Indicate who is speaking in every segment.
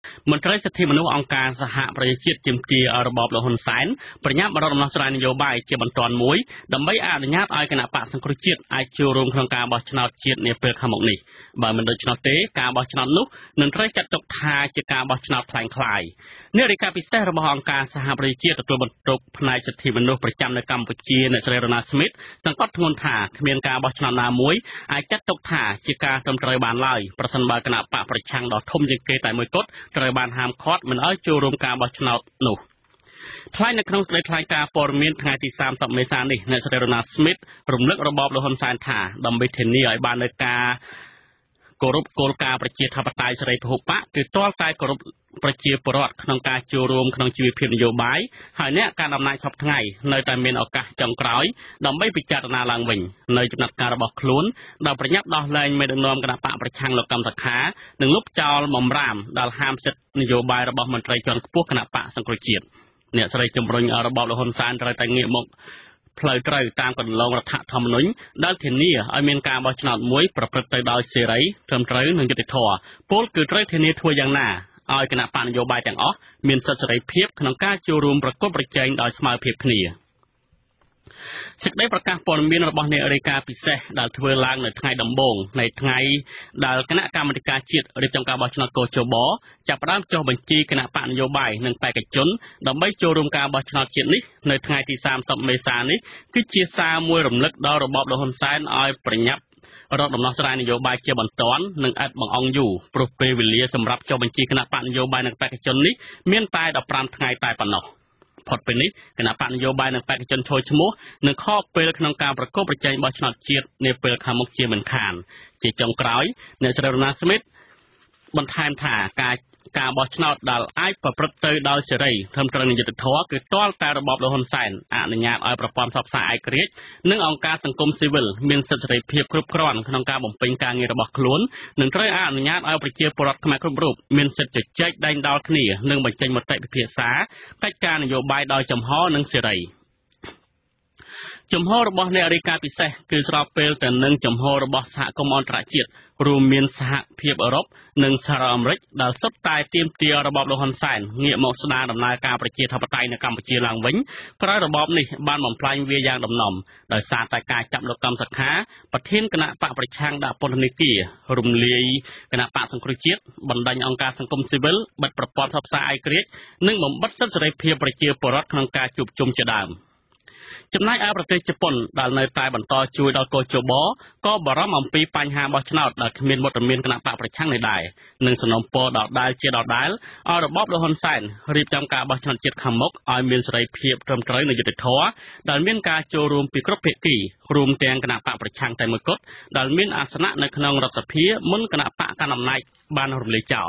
Speaker 1: មន្ត្រីសិទ្ធិមនុស្សអង្គការសហប្រជាជាតិជំទាវរបបលហ៊ុនសែនប្រញាប់រកដំណោះស្រាយនយោបាយជាបន្ទាន់មួយដើម្បីអនុញ្ញាតឲ្យគណៈបកសង្គ្រោះជាតិអាចចូលរួមក្នុងការបោះឆ្នោតជាតិនាពេលខាងមុខនេះបើមិនដូច្នោះទេការបោះឆ្នោតនោះនឹងត្រូវចាត់ទុកថាជាការបោះឆ្នោតคล้ายៗអ្នករាយការណ៍ពិសេសរបស់អង្គការសហប្រជាជាតិទទួលបន្ទុកផ្នែកសិទ្ធិមនុស្សប្រចាំនៅកម្ពុជាអ្នកស្រីរ៉ូណាស្មីតសង្កត់ធ្ងន់ថាគ្មានការបោះឆ្នោតណាមួយអាចចាត់ទុកថាជាការត្រឹមត្រូវបានឡើយប្រសិនបើគណៈបកប្រឆាំងដ៏ធំជាងគេតែមួយគត់ត្រូវបានហាមឃាត់មិនឲ្យចូលរួមការបោះឆ្នោតនោះថ្លែងនៅក្នុងសេចក្តីថ្លែងការណ៍ព័ត៌មានថ្ងៃទី30មេសានេះអ្នកស្រីរ៉ូណាស្មីតរំលឹករបបលហ៊ុនសែនថាដើម្បីធានាឲ្យបាននូវការគោរពគោលការណ៍ប្រជាធិបតេយ្យសេរីពហុបកគឺទាល់តែគោរពប្រជាពលរដ្ឋក្នុងការចូលរួមក្នុងជីវភាពនយោបាយហើយអ្នកការអំណាចសពថ្ងៃនៅតែមានឱកាសចុងក្រោយដើម្បីពិចារណាឡើងវិញនៅចំណាត់ការរបស់ខ្លួនដែលប្រញាប់ដោះលែងមេដឹកនាំគណៈបកប្រឆាំងលោកកម្មសខានិងលុបចោលបំរាមដែលហាមសិទ្ធិនយោបាយរបស់មន្ត្រីជាន់ខ្ពស់គណៈបកសង្គ្រោះជាតិអ្នកស្រីជំរុញរបបលហ៊ុនសែនត្រូវតែងាកមកផ្លូវត្រូវតាមកន្លងរដ្ឋធម្មនុញ្ញដែលធានាឲ្យមានការបោះឆ្នោតមួយប្រព្រឹត្តទៅដោយសេរីត្រឹមត្រូវនិងយុត្តិធម៌ពលគឺត្រូវធានាធ្វើយ៉ាងណាឲ្យគណៈបកនយោបាយទាំងអស់មានសិទ្ធិសេរីភាពក្នុងការចូលរួមប្រកួតប្រជែងដោយស្មើភាពគ្នាសេចក្តីប្រកាសព័ត៌មានរបស់អ្នករាយការណ៍ពិសេសដែលធ្វើឡើងនៅថ្ងៃដំបូងនៃថ្ងៃដែលគណៈកម្មាធិការជាតិរៀបចំការបោះឆ្នោតកោជបចាប់ផ្ដើមចុះបញ្ជីគណៈបកនយោបាយនិងបេក្ខជនដើម្បីចូលរួមការបោះឆ្នោតជាតិនេះនៅថ្ងៃទី30មេសានេះគឺជាសារមួយរំលឹកដល់របបលហ៊ុនសែនឲ្យប្រញាប់រកដំណោះស្រាយនយោបាយជាបន្ទាន់និងឥតបង្អង់យូរព្រោះពេលវេលាសម្រាប់ចុះបញ្ជីគណៈបកនយោបាយនិងបេក្ខជននេះមានតែ15ថ្ងៃតែប៉ុណ្ណោះផុតពេលនេះគណៈបកនយោបាយនិងបេក្ខជនចូលឈ្មោះនឹងខកពេលក្នុងការប្រកួតប្រជែងបោះឆ្នោតជាតិនាពេលខាងមុខជាមិនខានជាចុងក្រោយអ្នកស្រីរ៉ូណាស្មីតបន្ថែមថាការបោះឆ្នោតដែលអាចប្រព្រឹត្តទៅដោយសេរីត្រឹមត្រូវនឹងយុត្តិធម៌គឺទាល់តែរបបលហ៊ុនសែនអនុញ្ញាតឲ្យប្រព័ន្ធផ្សព្វផ្សាយឯករាជ្យនិងអង្គការសង្គមស៊ីវិលមានសិទ្ធិសេរីភាពគ្រប់គ្រាន់ក្នុងការបំពេញការងាររបស់ខ្លួននិងត្រូវអនុញ្ញាតឲ្យប្រជាពលរដ្ឋខ្មែរគ្រប់រូបមានសិទ្ធិជជែកដេញដោលគ្នានិងបញ្ចេញមតិពិភាក្សាកិច្ចការនយោបាយដោយចំហនិងសេរីជំហររបស់អ្នករាយការណ៍ពិសេសគឺស្របពេលទៅនឹងជំហររបស់សហគមន៍អន្តរជាតិរួមមានសហភាពអឺរ៉ុបនិងសហរដ្ឋអាមេរិកដែលសុទ្ធតែទាមទាររបបលហ៊ុនសែនងាកមកស្ដារដំណើរការប្រជាធិបតេយ្យនៅកម្ពុជាឡើងវិញក្រោយរបបនេះបានបំផ្លាញវាយ៉ាងដំណំដោយសារតែការចាប់លោកកម្មសខាប្រធានគណៈបកប្រឆាំងដាក់ពន្ធនាគាររំលាយគណៈបកសង្គ្រោះជាតិបណ្ដាញអង្គការសង្គមស៊ីវិលបិទប្រព័ន្ធផ្សព្វផ្សាយឯករាជ្យនិងបំបិទសិទ្ធិសេរីភាពប្រជាពលរដ្ឋក្នុងការជួបជុំជាដើមចំណែកឯប្រទេសជប៉ុនដែលនៅតែបន្តជួយដល់កោជបក៏បារម្ភអំពីបញ្ហាបោះឆ្នោតដែលគ្មានវត្តមានគណៈបកប្រឆាំងនេះដែរនិងសំណូមពរដដែលជាដដែលឲ្យរបបលហ៊ុនសែនរៀបចំការបោះឆ្នោតជាតិខាងមុខឲ្យមានសេរីភាពត្រឹមត្រូវនិងយុត្តិធម៌ដែលមានការចូលរួមពីគ្រប់ភាគីរួមទាំងគណៈបកប្រឆាំងតែមួយគត់ដែលមានអាសនៈនៅក្នុងរដ្ឋសភាមុនគណៈបកកណ្ដាលអំណាចបានរំលាយចោល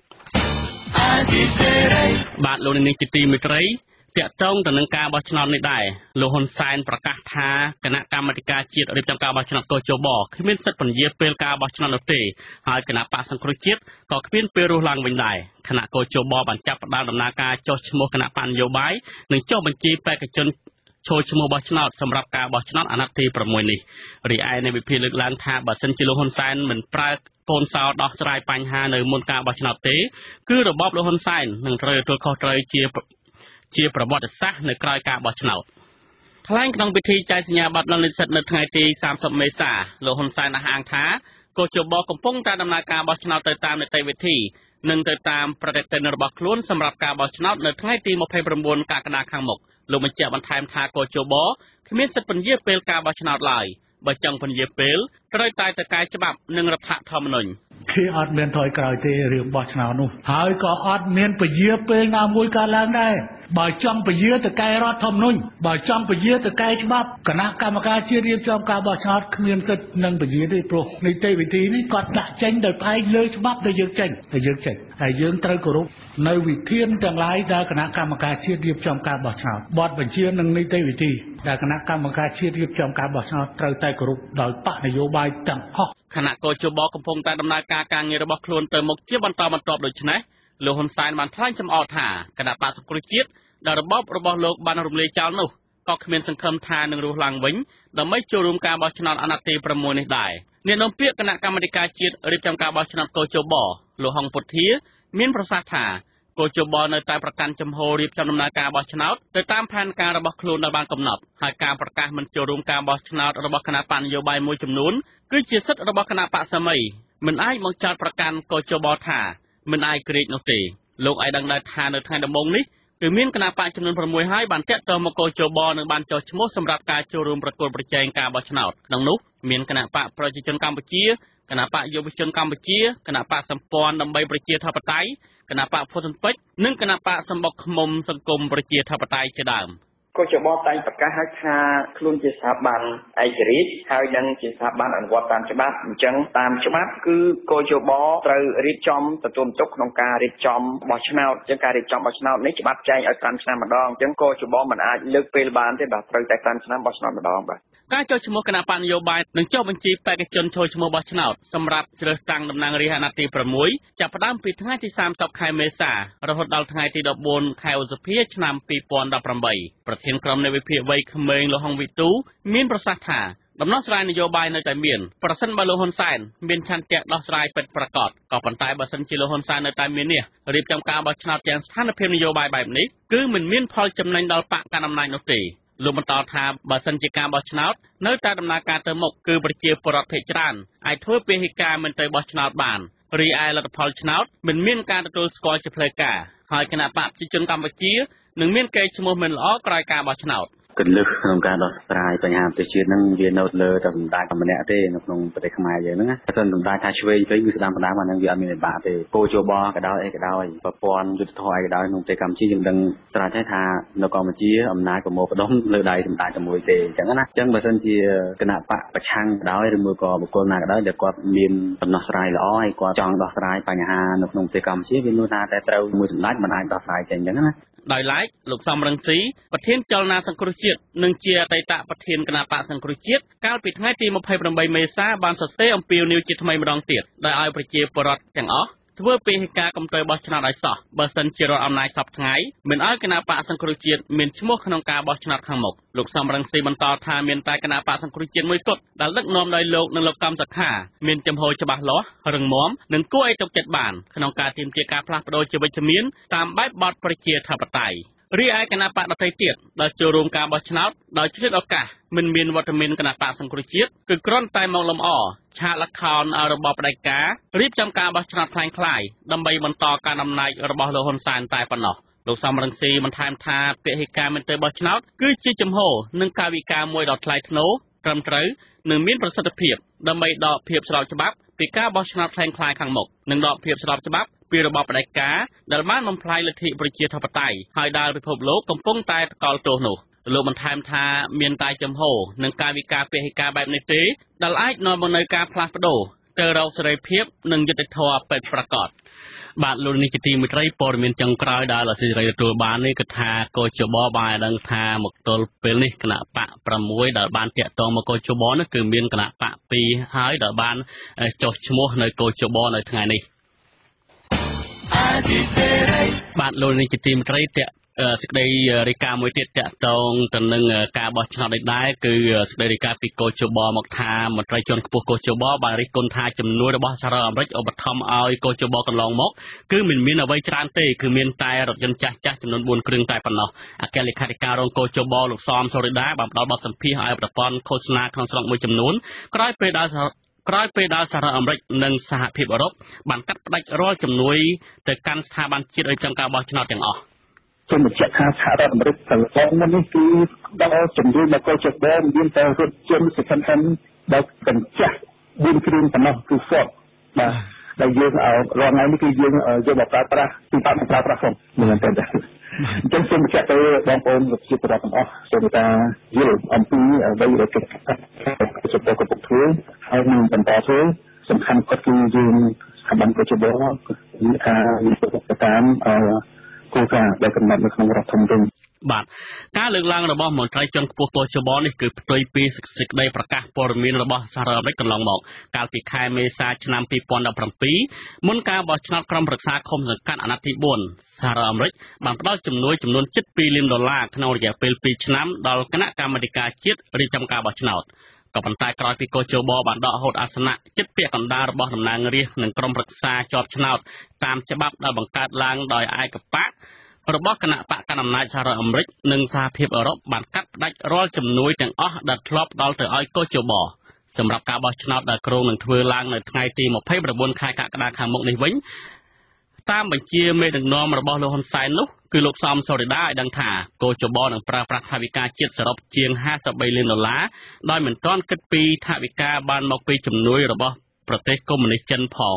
Speaker 1: បាទលោកនាងជាទីមេត្រីតាក់ទងទៅនឹងការបោះឆ្នោតនេះដែរលោកហ៊ុនសែនប្រកាសថាគណៈកម្មាធិការជាតិរៀបចំការបោះឆ្នោតកោជបគ្មានសិទ្ធិពន្យាពេលការបោះឆ្នោតនោះទេហើយគណៈបកសង្គ្រោះជាតិក៏គ្មានពេលរស់ឡើងវិញដែរគណៈកោជបបានចាប់ផ្ដើមដំណើរការចុះឈ្មោះគណៈបកនយោបាយនិងចុះបញ្ជីបេក្ខជនចូលឈ្មោះបោះឆ្នោតសម្រាប់ការបោះឆ្នោតអាណត្តិទី6នេះរីឯនៃវិភាគលើកឡើងថាបើសិនជាលោកហ៊ុនសែនមិនប្រើកូនសោដោះស្រាយបញ្ហានៅមុនការបោះឆ្នោតទេគឺរបបលោកហ៊ុនសែននឹងត្រូវទទួលខុសត្រូវជាប្រវត្តិសាស្ត្រនៅក្រៅការបោះឆ្នោតថ្លែងក្នុងពិធីចែកសញ្ញាបត្រឡើងនិស្សិតនៅថ្ងៃទី30មេសាលោកហ៊ុនសែនអះអាងថាកោជបកំពុងតែដំណើរការបោះឆ្នោតទៅតាមនីតិវិធីនិងទៅតាមប្រតិទិនរបស់ខ្លួនសម្រាប់ការបោះឆ្នោតនៅថ្ងៃទី29កក្កដាខាងមុខលោកបញ្ជាក់បន្ថែមថាកោជបគ្មានសិទ្ធិពន្យាពេលការបោះឆ្នោតឡើយបើចង់ពន្យាពេលត្រូវតែទៅកែច្បាប់និងរដ្ឋធម្មនុញ្ញ
Speaker 2: គេអត់មានថយក្រោយទេរឿងបោះឆ្នោតនោះហើយក៏អត់មានពជាពេលណាមួយកើតឡើងដែរបើចង់ពជាទៅកែរដ្ឋធម្មនុញ្ញបើចង់ពជាទៅកែច្បាប់គណៈកម្មការជាតិរៀបចំការបោះឆ្នោតគ្មានសិទ្ធិនឹងពជាទេព្រោះនីតិវិធីនេះគាត់ដាក់ចេញដោយផ្អែកលើច្បាប់ដែលយើងចេញហើយយើងត្រូវគោរពនៅវិធានទាំងឡាយដែលគណៈកម្មការជាតិរៀបចំការបោះឆ្នោតបទបញ្ជានិងនីតិវិធីដែលគណៈកម្មការជាតិរៀបចំការបោះឆ្នោតត្រូវតែគោរពដោយបកនយោបាយទាំងអស់
Speaker 1: គណៈកោជបកំពុងតែដំណើរការងាររបស់ខ្លួនទៅមុខជាបន្តបន្ទាប់ដូច្នេះលោកហ៊ុនសែនបានថ្លែងចំអកថាគណៈបកសង្គ្រោះជាតិដែលរបបរបស់លោកបានរំលាយចោលនោះក៏គ្មានសង្ឃឹមថានឹងរស់ឡើងវិញដើម្បីចូលរួមការបោះឆ្នោតអាណត្តិទី6នេះដែរអ្នកនាំពាក្យគណៈកម្មាធិការជាតិរៀបចំការបោះឆ្នោតកោជបលោកហុងពុធាមានប្រសាសន៍ថាកោជបនៅតែប្រកាន់ចំហរៀបចំដំណើរការបោះឆ្នោតទៅតាមផែនការរបស់ខ្លួនដែលបានកំណត់ហើយការប្រកាសមិនចូលរួមការបោះឆ្នោតរបស់គណៈបកនយោបាយមួយចំនួនគឺជាសិទ្ធិរបស់គណៈបកសាមីមិនអាចមកចោទប្រកាន់កោជបថាមិនអាចក្រិចនោះទេលោកឲ្យដឹងដែរថានៅថ្ងៃដំបូងនេះគឺមានគណៈបកចំនួន6ហើយបានតាក់ទងមកកោជបនឹងបានចុះឈ្មោះសម្រាប់ការចូលរួមប្រគល់ប្រជែងការបោះឆ្នោតក្នុងនោះមានគណៈបកប្រជាជនកម្ពុជាគណៈបកយុវជនកម្ពុជាគណៈបកសម្ព័ន្ធដើម្បីប្រជាធិបតេយ្យគណៈបកភូមិពេជ្រនិងគណៈបកសម្បុកឃុំសង្គមប្រជាធិបតេយ្យជាដើមកោជបតែងប្រកាសឲ្យថាខ្លួនជាស្ថាប័នឯករាជ្យហើយនឹងជាស្ថាប័នអនុវត្តតាមច្បាប់អញ្ចឹងតាមច្បាប់គឺកោជបត្រូវរៀបចំទទួលបន្ទុកក្នុងការរៀបចំបោះឆ្នោតអញ្ចឹងការរៀបចំបោះឆ្នោតនេះច្បាប់ចែងឲ្យ5ឆ្នាំម្ដងអញ្ចឹងកោជបមិនអាចលើកពេលបានទេបាទត្រូវតែ5ឆ្នាំបោះឆ្នោតម្ដងបាទការចុះឈ្មោះគណៈបកនយោបាយនឹងចុះបញ្ជីបេក្ខជនចូលឈ្មោះបោះឆ្នោតសម្រាប់ជ្រើសតាំងតំណាងរាស្ត្រអាណត្តិទី6ចាប់ផ្ដើមពីថ្ងៃទី30ខែមេសារហូតដល់ថ្ងៃទី14ខែឧសភាឆ្នាំ2018ប្រធានក្រុមនៃវិភាគវ័យក្មេងលោកហុងវិទូមានប្រសាសន៍ថាដំណោះស្រាយនយោបាយនៅតែមានប្រសិនបើលោកហ៊ុនសែនមានឆន្ទៈដោះស្រាយពិតប្រាកដក៏ប៉ុន្តែបើសិនជាលោកហ៊ុនសែននៅតែមាននេះរៀបចំការបោះឆ្នោតទាំងស្ថានភាពនយោបាយបែបនេះគឺមិនមានផលចំណេញដល់បកកណ្ដាលអំណាចនោះទេលោកបន្តថាបើសិនជាការបោះឆ្នោតនៅតែដំណើរការទៅមុខគឺប្រជាពលរដ្ឋភាគច្រើនអាចធ្វើពហិការមិនទៅបោះឆ្នោតបានរីឯលទ្ធផលឆ្នោតមិនមានការទទួលស្គាល់ជាផ្លូវការហើយគណៈបកប្រជាជនកម្ពុជានឹងមានកេរ្តិ៍ឈ្មោះមិនល្អក្រោយការបោះឆ្នោតគន្លឹះក្នុងការដោះស្រាយបញ្ហាប្រទេសជាតិហ្នឹងវានៅលើតែសម្ដេចម្នាក់ទេនៅក្នុងប្រទេសខ្មែរយើងហ្នឹងតែសម្ដេចថាឆ្វេងទៅវាស្ដាំផ្ដាំអាហ្នឹងវាអត់មានវិបាកទេគោជបក៏ដោយអីក៏ដោយប្រព័ន្ធយុទ្ធធម៌អីក៏ដោយក្នុងប្រទេសកម្ពុជាយើងដឹងស្រាប់ថានៅកម្ពុជាអំណាចប្រមូលផ្ដុំលើដៃសម្ដេចតែមួយទេអញ្ចឹងណាអញ្ចឹងបើសិនជាគណៈបកប្រឆាំងក៏ដោយឬមួយក៏បុគ្គលណាក៏ដោយដែលគាត់មានដំណោះស្រាយល្អហើយគាត់ចង់ដោះស្រាយបញ្ហានៅក្នុងប្រទេសកម្ពុជាវានោះថាតែត្រូវមួយសម្ដេចមិនអាចដោះស្រាយចេញអញ្ចឹងណាដោយឡែកលោកសំរងស៊ីប្រធានចលនាសង្គ្រោះជាតិនិងជាអតីតប្រធានគណៈបកសង្គ្រោះជាតិកាលពីថ្ងៃទី28មេសាបានសរសេរអំពាវនាវជាថ្មីម្ដងទៀតដោយឲ្យប្រជាពលរដ្ឋទាំងអស់ធ្វើពហិការកំទៅបោះឆ្នោតឲ្យសោះបើសិនជារដ្ឋអំណាចសពថ្ងៃមិនឲ្យគណៈបកសង្គ្រោះជាតិមានឈ្មោះក្នុងការបោះឆ្នោតខាងមុខលោកសំរងស៊ីបន្តថាមានតែគណៈបកសង្គ្រោះជាតិមួយគត់ដែលដឹកនាំដោយលោកនិងលោកកំសខាមានចំហច្បាស់លាស់រឹងមាំនិងគួរឲ្យទុកចិត្តបានក្នុងការទាមទារការផ្លាស់ប្ដូរជាវិជ្ជមានតាមបែបបទប្រជាធិបតេយ្យរីឯគណៈបកដទៃទៀតដែលចូលរួមការបោះឆ្នោតដោយឆ្លៀតឱកាសមិនមានវត្តមានគណៈបកសង្គ្រោះជាតិគឺគ្រាន់តែមកលំអឆាកល្ខោនរបបផ្ដាច់ការរៀបចំការបោះឆ្នោតคล้ายៗដើម្បីបន្តការអំណាចរបស់លោកហ៊ុនសែនតែប៉ុណ្ណោះលោកសំរងស៊ីបន្ថែមថាពហិការមិនទៅបោះឆ្នោតគឺជាចំហនិងកាយវិការមួយដ៏ថ្លៃថ្នូរត្រឹមត្រូវនិងមានប្រសិទ្ធភាពដើម្បីដកភាពស្របច្បាប់ពីការបោះឆ្នោតคล้ายៗខាងមុខនិងដកភាពស្របច្បាប់ពីរបបផ្ដាច់ការដែលបានបំផ្លាញលទ្ធិប្រជាធិបតេយ្យហើយដែលពិភពលោកកំពុងតែថ្កោលទោសនោះលោកបន្ថែមថាមានតែចំហនិងកាយវិការពហិការបែបនេះទេដែលអាចនាំមកនូវការផ្លាស់ប្ដូរទៅរកសេរីភាពនិងយុត្តិធម៌ពិតប្រាកដបាទលោកនេះជាទីមេត្រីព័ត៌មានចុងក្រោយដែលអសិរ័យទទួលបាននេះគឺថាកោជបបានដឹងថាមកទល់ពេលនេះគណៈបក6ដែលបានតាក់ទងមកកោជបនោះគឺមានគណៈបក2ហើយដែលបានចុះឈ្មោះនៅកោជបនៅថ្ងៃនេះបាទលោកនេះជាទីមេត្រីសេចក្តីរាយការណ៍មួយទៀតតាក់ទងទៅនឹងការបោះឆ្នោតនេះដែរគឺសេចក្តីរាយការណ៍ពីកោជបមកថាមន្ត្រីជាន់ខ្ពស់កោជបបានរិះគន់ថាចំនួនរបស់សហរដ្ឋអាមេរិកឧបត្ថម្ភឲ្យកោជបកន្លងមកគឺមិនមានអ្វីច្រើនទេគឺមានតែរថយន្តចាស់ៗចំនួន4គ្រឿងតែប៉ុណ្ណោះអគ្គលេខាធិការរងកោជបលោកសំសូរិដាបានផ្ដល់បទសម្ភាសន៍ឲ្យប្រព័ន្ធឃោសនាក្នុងស្រុកមួយចំនួនក្រោយពេលដែលសហរដ្ឋអាមេរិកនិងសហភាពអឺរ៉ុបបានកាត់ផ្តាច់រាល់ជំនួយទៅកាន់ស្ថាប័នជាតិរៀបចំការបោះឆ្នោតទាំងអស់
Speaker 3: ជំនឿជាក់ថាសហរដ្ឋអាមេរិកកន្លងមកនេះគឺដល់ជំនួយមកកោជបមានតែរថយន្តសិក្សាដល់កញ្ចាស់4គ្រឿងប៉ុណ្ណោះគឺ Ford បាទដែលយើងរាល់ថ្ងៃនេះគឺយើងយកមកប្រើប្រាស់ពីបាត់ប្រើប្រាស់ផងមិនមែនទេអញ្ចឹងសូមបញ្ជាក់ទៅបងប្អូនប្រជាពលរដ្ឋទាំងអស់សូមថាយល់អំពីអ្វីដែលគិតចំពោះកំពុងធ្វើហើយនឹងបន្តធ្វើសំខាន់គាត់គឺយើងស្ថាប័នកោជបគឺថាវិទ្យាតាមគោលការណ៍ដែលកំណត់នៅក្នុងរដ្ឋធម្មនុញ្ញ
Speaker 1: បាទការលើកឡើងរបស់មន្ត្រីជាន់ខ្ពស់កោជបនេះគឺផ្ទុយពីសេចក្តីប្រកាសព័ត៌មានរបស់សហរដ្ឋអាមេរិកកន្លងមកកាលពីខែមេសាឆ្នាំ2017មុនការបោះឆ្នោតក្រុមប្រឹក្សាឃុំសង្កាត់អាណត្តិទី4សហរដ្ឋអាមេរិកបានផ្ដល់ជំនួយចំនួន$7 លានក្នុងរយៈពេល2ឆ្នាំដល់គណៈកម្មាធិការជាតិរៀបចំការបោះឆ្នោតក៏ប៉ុន្តែក្រោយពីកោជបបានដកហូតអាសនៈចិត្តពាក្យកណ្ដាលរបស់តំណាងរាស្ត្រនិងក្រុមប្រឹក្សាជាប់ឆ្នោតតាមច្បាប់ដែលបង្កើតឡើងដោយឯកបករបស់គណៈបកកណ្ដាលអំណាចសហរដ្ឋអាមេរិកនិងសហភាពអឺរ៉ុបបានកាត់ផ្តាច់រាល់ជំនួយទាំងអស់ដែលធ្លាប់ដល់ទៅឲ្យកោជបសម្រាប់ការបោះឆ្នោតដែលគ្រោងនឹងធ្វើឡើងនៅថ្ងៃទី29ខែកក្កដាខាងមុខនេះវិញតាមបញ្ជាមេដឹកនាំរបស់លោកហ៊ុនសែននោះគឺលោកសំសូរិដាឲ្យដឹងថាកោជបនឹងប្រើប្រាស់ថវិកាជាតិសរុបជាង$53 លានដោយមិនទាន់គិតពីថវិកាបានមកពីជំនួយរបស់ប្រទេសកុម្មុយនីសចិនផង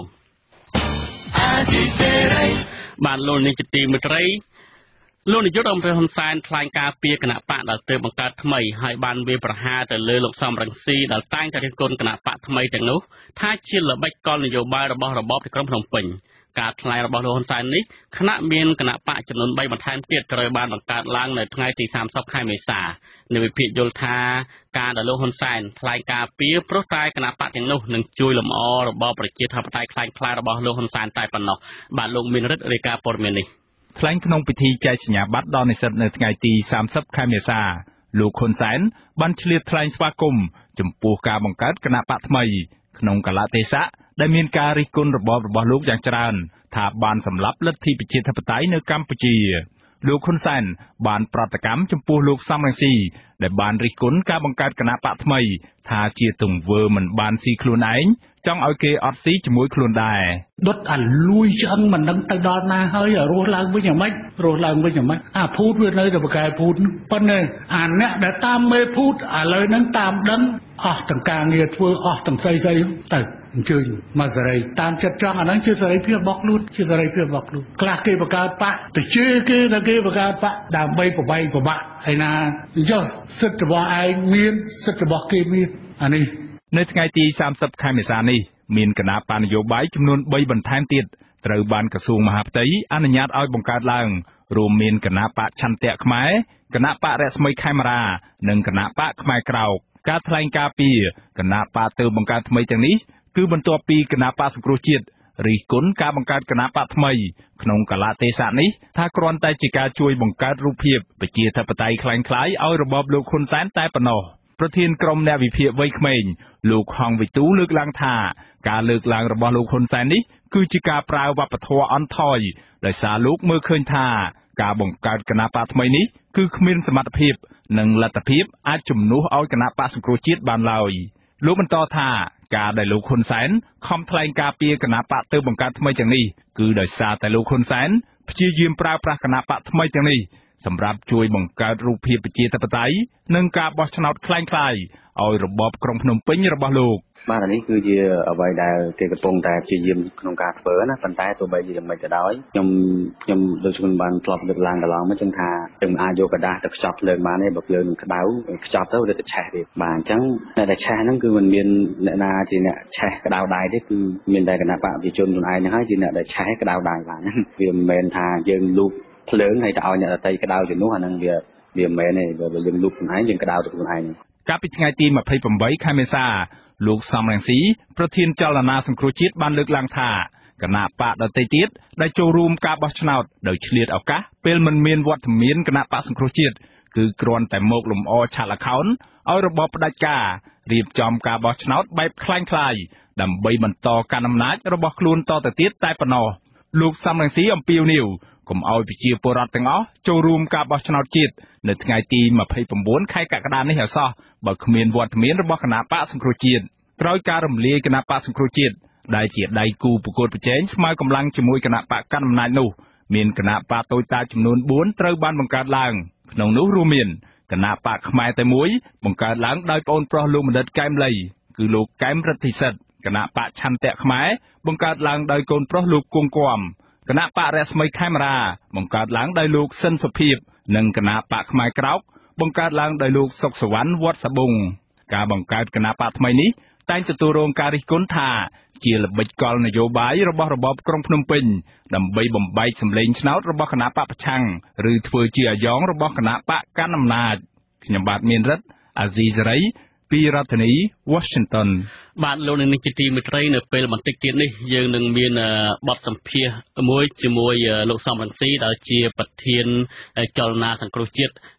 Speaker 1: បានលោកនាយកទីមេត្រីលោកនាយករដ្ឋមន្ត្រីហ៊ុនសែនថ្លែងការពីគណៈបកដែលទើបបង្កើតថ្មីហើយបានវាប្រហារទៅលើលោកសំរងស៊ីដែលតែងតែរិះគន់គណៈបកថ្មីទាំងនោះថាជាល្បិចកលនយោបាយរបស់របបទីក្រុងភ្នំពេញការថ្លែងរបស់លោកហ៊ុនសែននេះគណៈមានគណៈបកចំនួន3បន្ថែមទៀតត្រូវបានបង្កើតឡើងនៅថ្ងៃទី30ខែមេសានៅវិភាគយល់ថាការដែលលោកហ៊ុនសែនថ្លែងការពីព្រោះតែគណៈបកទាំងនោះនឹងជួយលម្អរបបប្រជាធិបតេយ្យខ្លាំងក្លារបស់លោកហ៊ុនសែនតែប៉ុណ្ណោះបាទលោកមានរិទ្ធរាយការណ៍ព័ត៌មាននេះ
Speaker 4: ថ្លែងក្នុងពិធីចែកសញ្ញាបត្រដល់និស្សិតនៅថ្ងៃទី30ខែមេសាលោកហ៊ុនសែនបានឆ្លៀតថ្លែងស្វាគមន៍ចំពោះការបង្កើតគណៈបកថ្មីក្នុងកលៈទេសៈដែលមានការរិះគន់របបរបស់លោកយ៉ាងច្រើនថាបានសម្លាប់លទ្ធិប្រជាធិបតេយ្យនៅកម្ពុជាលោកហ៊ុនសែនបានប្រតិកម្មចំពោះលោកសំរងស៊ីដែលបានរិះគន់ការបង្កើតគណៈបកថ្មីថាជាទង្វើមិនបានស៊ីខ្លួនឯងចង់ឲ្យគេអត់ស៊ីជាមួយខ្លួនដែរ
Speaker 2: ដុតអាលួយឆ្អឹងមិនដឹងទៅដល់ណាហើយរស់ឡើងវិញយ៉ាងម៉េចអាភូតវានៅតែបកកែភូតប៉ុន្តែអាអ្នកដែលតាមមេភូតឥឡូវហ្នឹងតាមដឹងអស់ទាំងការងារធ្វើអស់ទាំងស្អីទៅអញ្ជើញមកសេរីតាមចិត្តចង់អាហ្នឹងជាសេរីភាពរបស់ខ្លួនខ្លះគេបង្កើតបកទៅជេរគេថាគេបង្កើតបកដើម្បីប្របែកប្របាក់ហើយណាចុះសិទ្ធិរបស់ឯងមានសិទ្ធិរបស់គេមានអានេះ
Speaker 4: នៅថ្ងៃទី30ខែមេសានេះមានគណៈបកនយោបាយចំនួន3បន្ថែមទៀតត្រូវបានក្រសួងមហាផ្ទៃអនុញ្ញាតឲ្យបង្កើតឡើងរួមមានគណៈបកឆន្ទៈខ្មែរគណៈបករស្មីខេមរានិងគណៈបកខ្មែរក្រោកការថ្លែងការណ៍ពីគណៈបកទើបបង្កើតថ្មីទាំងនេះគឺបន្ទាប់ពីគណៈបកសង្គ្រោះជាតិរិះគន់ការបង្កើតគណៈបកថ្មីក្នុងកលៈទេសៈនេះថាគ្រាន់តែជាការជួយបង្កើតរូបភាពប្រជាធិបតេយ្យคล้ายៗឲ្យរបបលោកហ៊ុនសែនតែប៉ុណ្ណោះប្រធានក្រុមអ្នកវិភាគវ័យក្មេងលោកហងវិទូលើកឡើងថាការលើកឡើងរបស់លោកហ៊ុនសែននេះគឺជាការប្រើវប្បធម៌អន់ថយដោយសារលោកមើលឃើញថាការបង្កើតគណៈបកថ្មីនេះគឺគ្មានសមត្ថភាពនិងលទ្ធភាពអាចជំនួសឲ្យគណៈបកសង្គ្រោះជាតិបានឡើយលោកបន្តថាការដែលលោកហ៊ុនសែនខំថ្លែងការពីគណៈបកទើបបង្កើតថ្មីទាំងនេះគឺដោយសារតែលោកហ៊ុនសែនព្យាយាមប្រើប្រាស់គណៈបកថ្មីទាំងនេះសម្រាប់ជួយបង្កើតរូបភាពប្រជាធិបតេយ្យនិងការបោះឆ្នោតคล้ายៗឲ្យរបបក្រុងភ្នំពេញរបស់លោក
Speaker 5: បាទនេះគឺជាអ្វីដែលគេកំពុងតែព្យាយាមក្នុងការធ្វើណាប៉ុន្តែទោះបីជាយ៉ាងម៉េចក៏ដោយខ្ញុំដូចខ្ញុំបានធ្លាប់លើកឡើងកន្លងមកចឹងថាយើងអាចយកกระดาษទៅខ្ចប់ភ្លើងបានទេបើភ្លើងនឹងក្តៅខ្ចប់ទៅវាទៅឆេះទៀតបាទអញ្ចឹងអ្នកដែលឆេះហ្នឹងគឺមិនមានអ្នកណាជាអ្នកឆេះក្តៅដៃទេគឺមានតែគណៈបកប្រជាជនខ្លួនឯងហ្នឹងហើយជាអ្នកដែលឆេះក្តៅដៃបានវាមិនមែនថាយើងលូកភ្លើងហើយទៅឲ្យអ្នកដទៃក្តៅជំនួសអាហ្នឹងវាមិនមែនទេបើយើងលូកខ្លួនឯងយើងក្តៅទៅខ្លួនឯង
Speaker 4: កាលពីថ្ងៃទី28ខែមេសាលោកសំរងស៊ីប្រធានចលនាសង្គ្រោះជាតិបានលើកឡើងថាគណៈបកដទៃទៀតដែលចូលរួមការបោះឆ្នោតដោយឆ្លៀតឱកាសពេលមិនមានវត្តមានគណៈបកសង្គ្រោះជាតិគឺគ្រាន់តែមកលម្អឆាកល្ខោនឲ្យរបបផ្ដាច់ការរៀបចំការបោះឆ្នោតបែបคล้ายៗដើម្បីបន្តកាន់អំណាចរបស់ខ្លួនតទៅទៀតតែប៉ុណ្ណោះលោកសំរងស៊ីអំពាវនាវកុំឲ្យប្រជាពលរដ្ឋទាំងអស់ចូលរួមការបោះឆ្នោតជាតិនៅថ្ងៃទី29ខែកក្កដានេះឲ្យសោះបើគ្មានវត្តមានរបស់គណៈបកសង្គ្រោះជាតិក្រោយការរំលាយគណៈបកសង្គ្រោះជាតិដែលជាដៃគូប្រកួតប្រជែងស្មើកម្លាំងជាមួយគណៈបកកណ្ដាលអំណាចនោះមានគណៈបកតូចតាចចំនួន4ត្រូវបានបង្កើតឡើងក្នុងនោះរួមមានគណៈបកខ្មែរតែមួយបង្កើតឡើងដោយប្អូនប្រុសលោកបណ្ឌិតកែមលីគឺលោកកែមរិទ្ធិសិទ្ធគណៈបកឆន្ទៈខ្មែរបង្កើតឡើងដោយកូនប្រុសលោកគង់គំគណៈបករស្មីខេមរាបង្កើតឡើងដោយលោកសិនសុភីបនិងគណៈបកខ្មែរក្រោកបង្កើតឡើងដោយលោកសុកសវណ្ណវត្តសបុងការបង្កើតគណៈបកថ្មីនេះតែងទទួលរងការរិះគន់ថាជាល្បិចកលនយោបាយរបស់របបក្រុងភ្នំពេញដើម្បីបំបែកសម្លេងឆ្នោតរបស់គណៈបកប្រឆាំងឬធ្វើជាអាយ៉ងរបស់គណៈបកកណ្ដាលអំណាចខ្ញុំបាទមានរិទ្ធអាស៊ីសេរីពីរដ្ឋធានី Washington
Speaker 1: បាទលោកនាងជាទីមេត្រីនៅពេលបន្តិចទៀតនេះយើងនឹងមានបទសម្ភាសន៍មួយជាមួយលោកសំរងស៊ីដែលជាប្រធានចលនាសង្គ្រោះជាតិ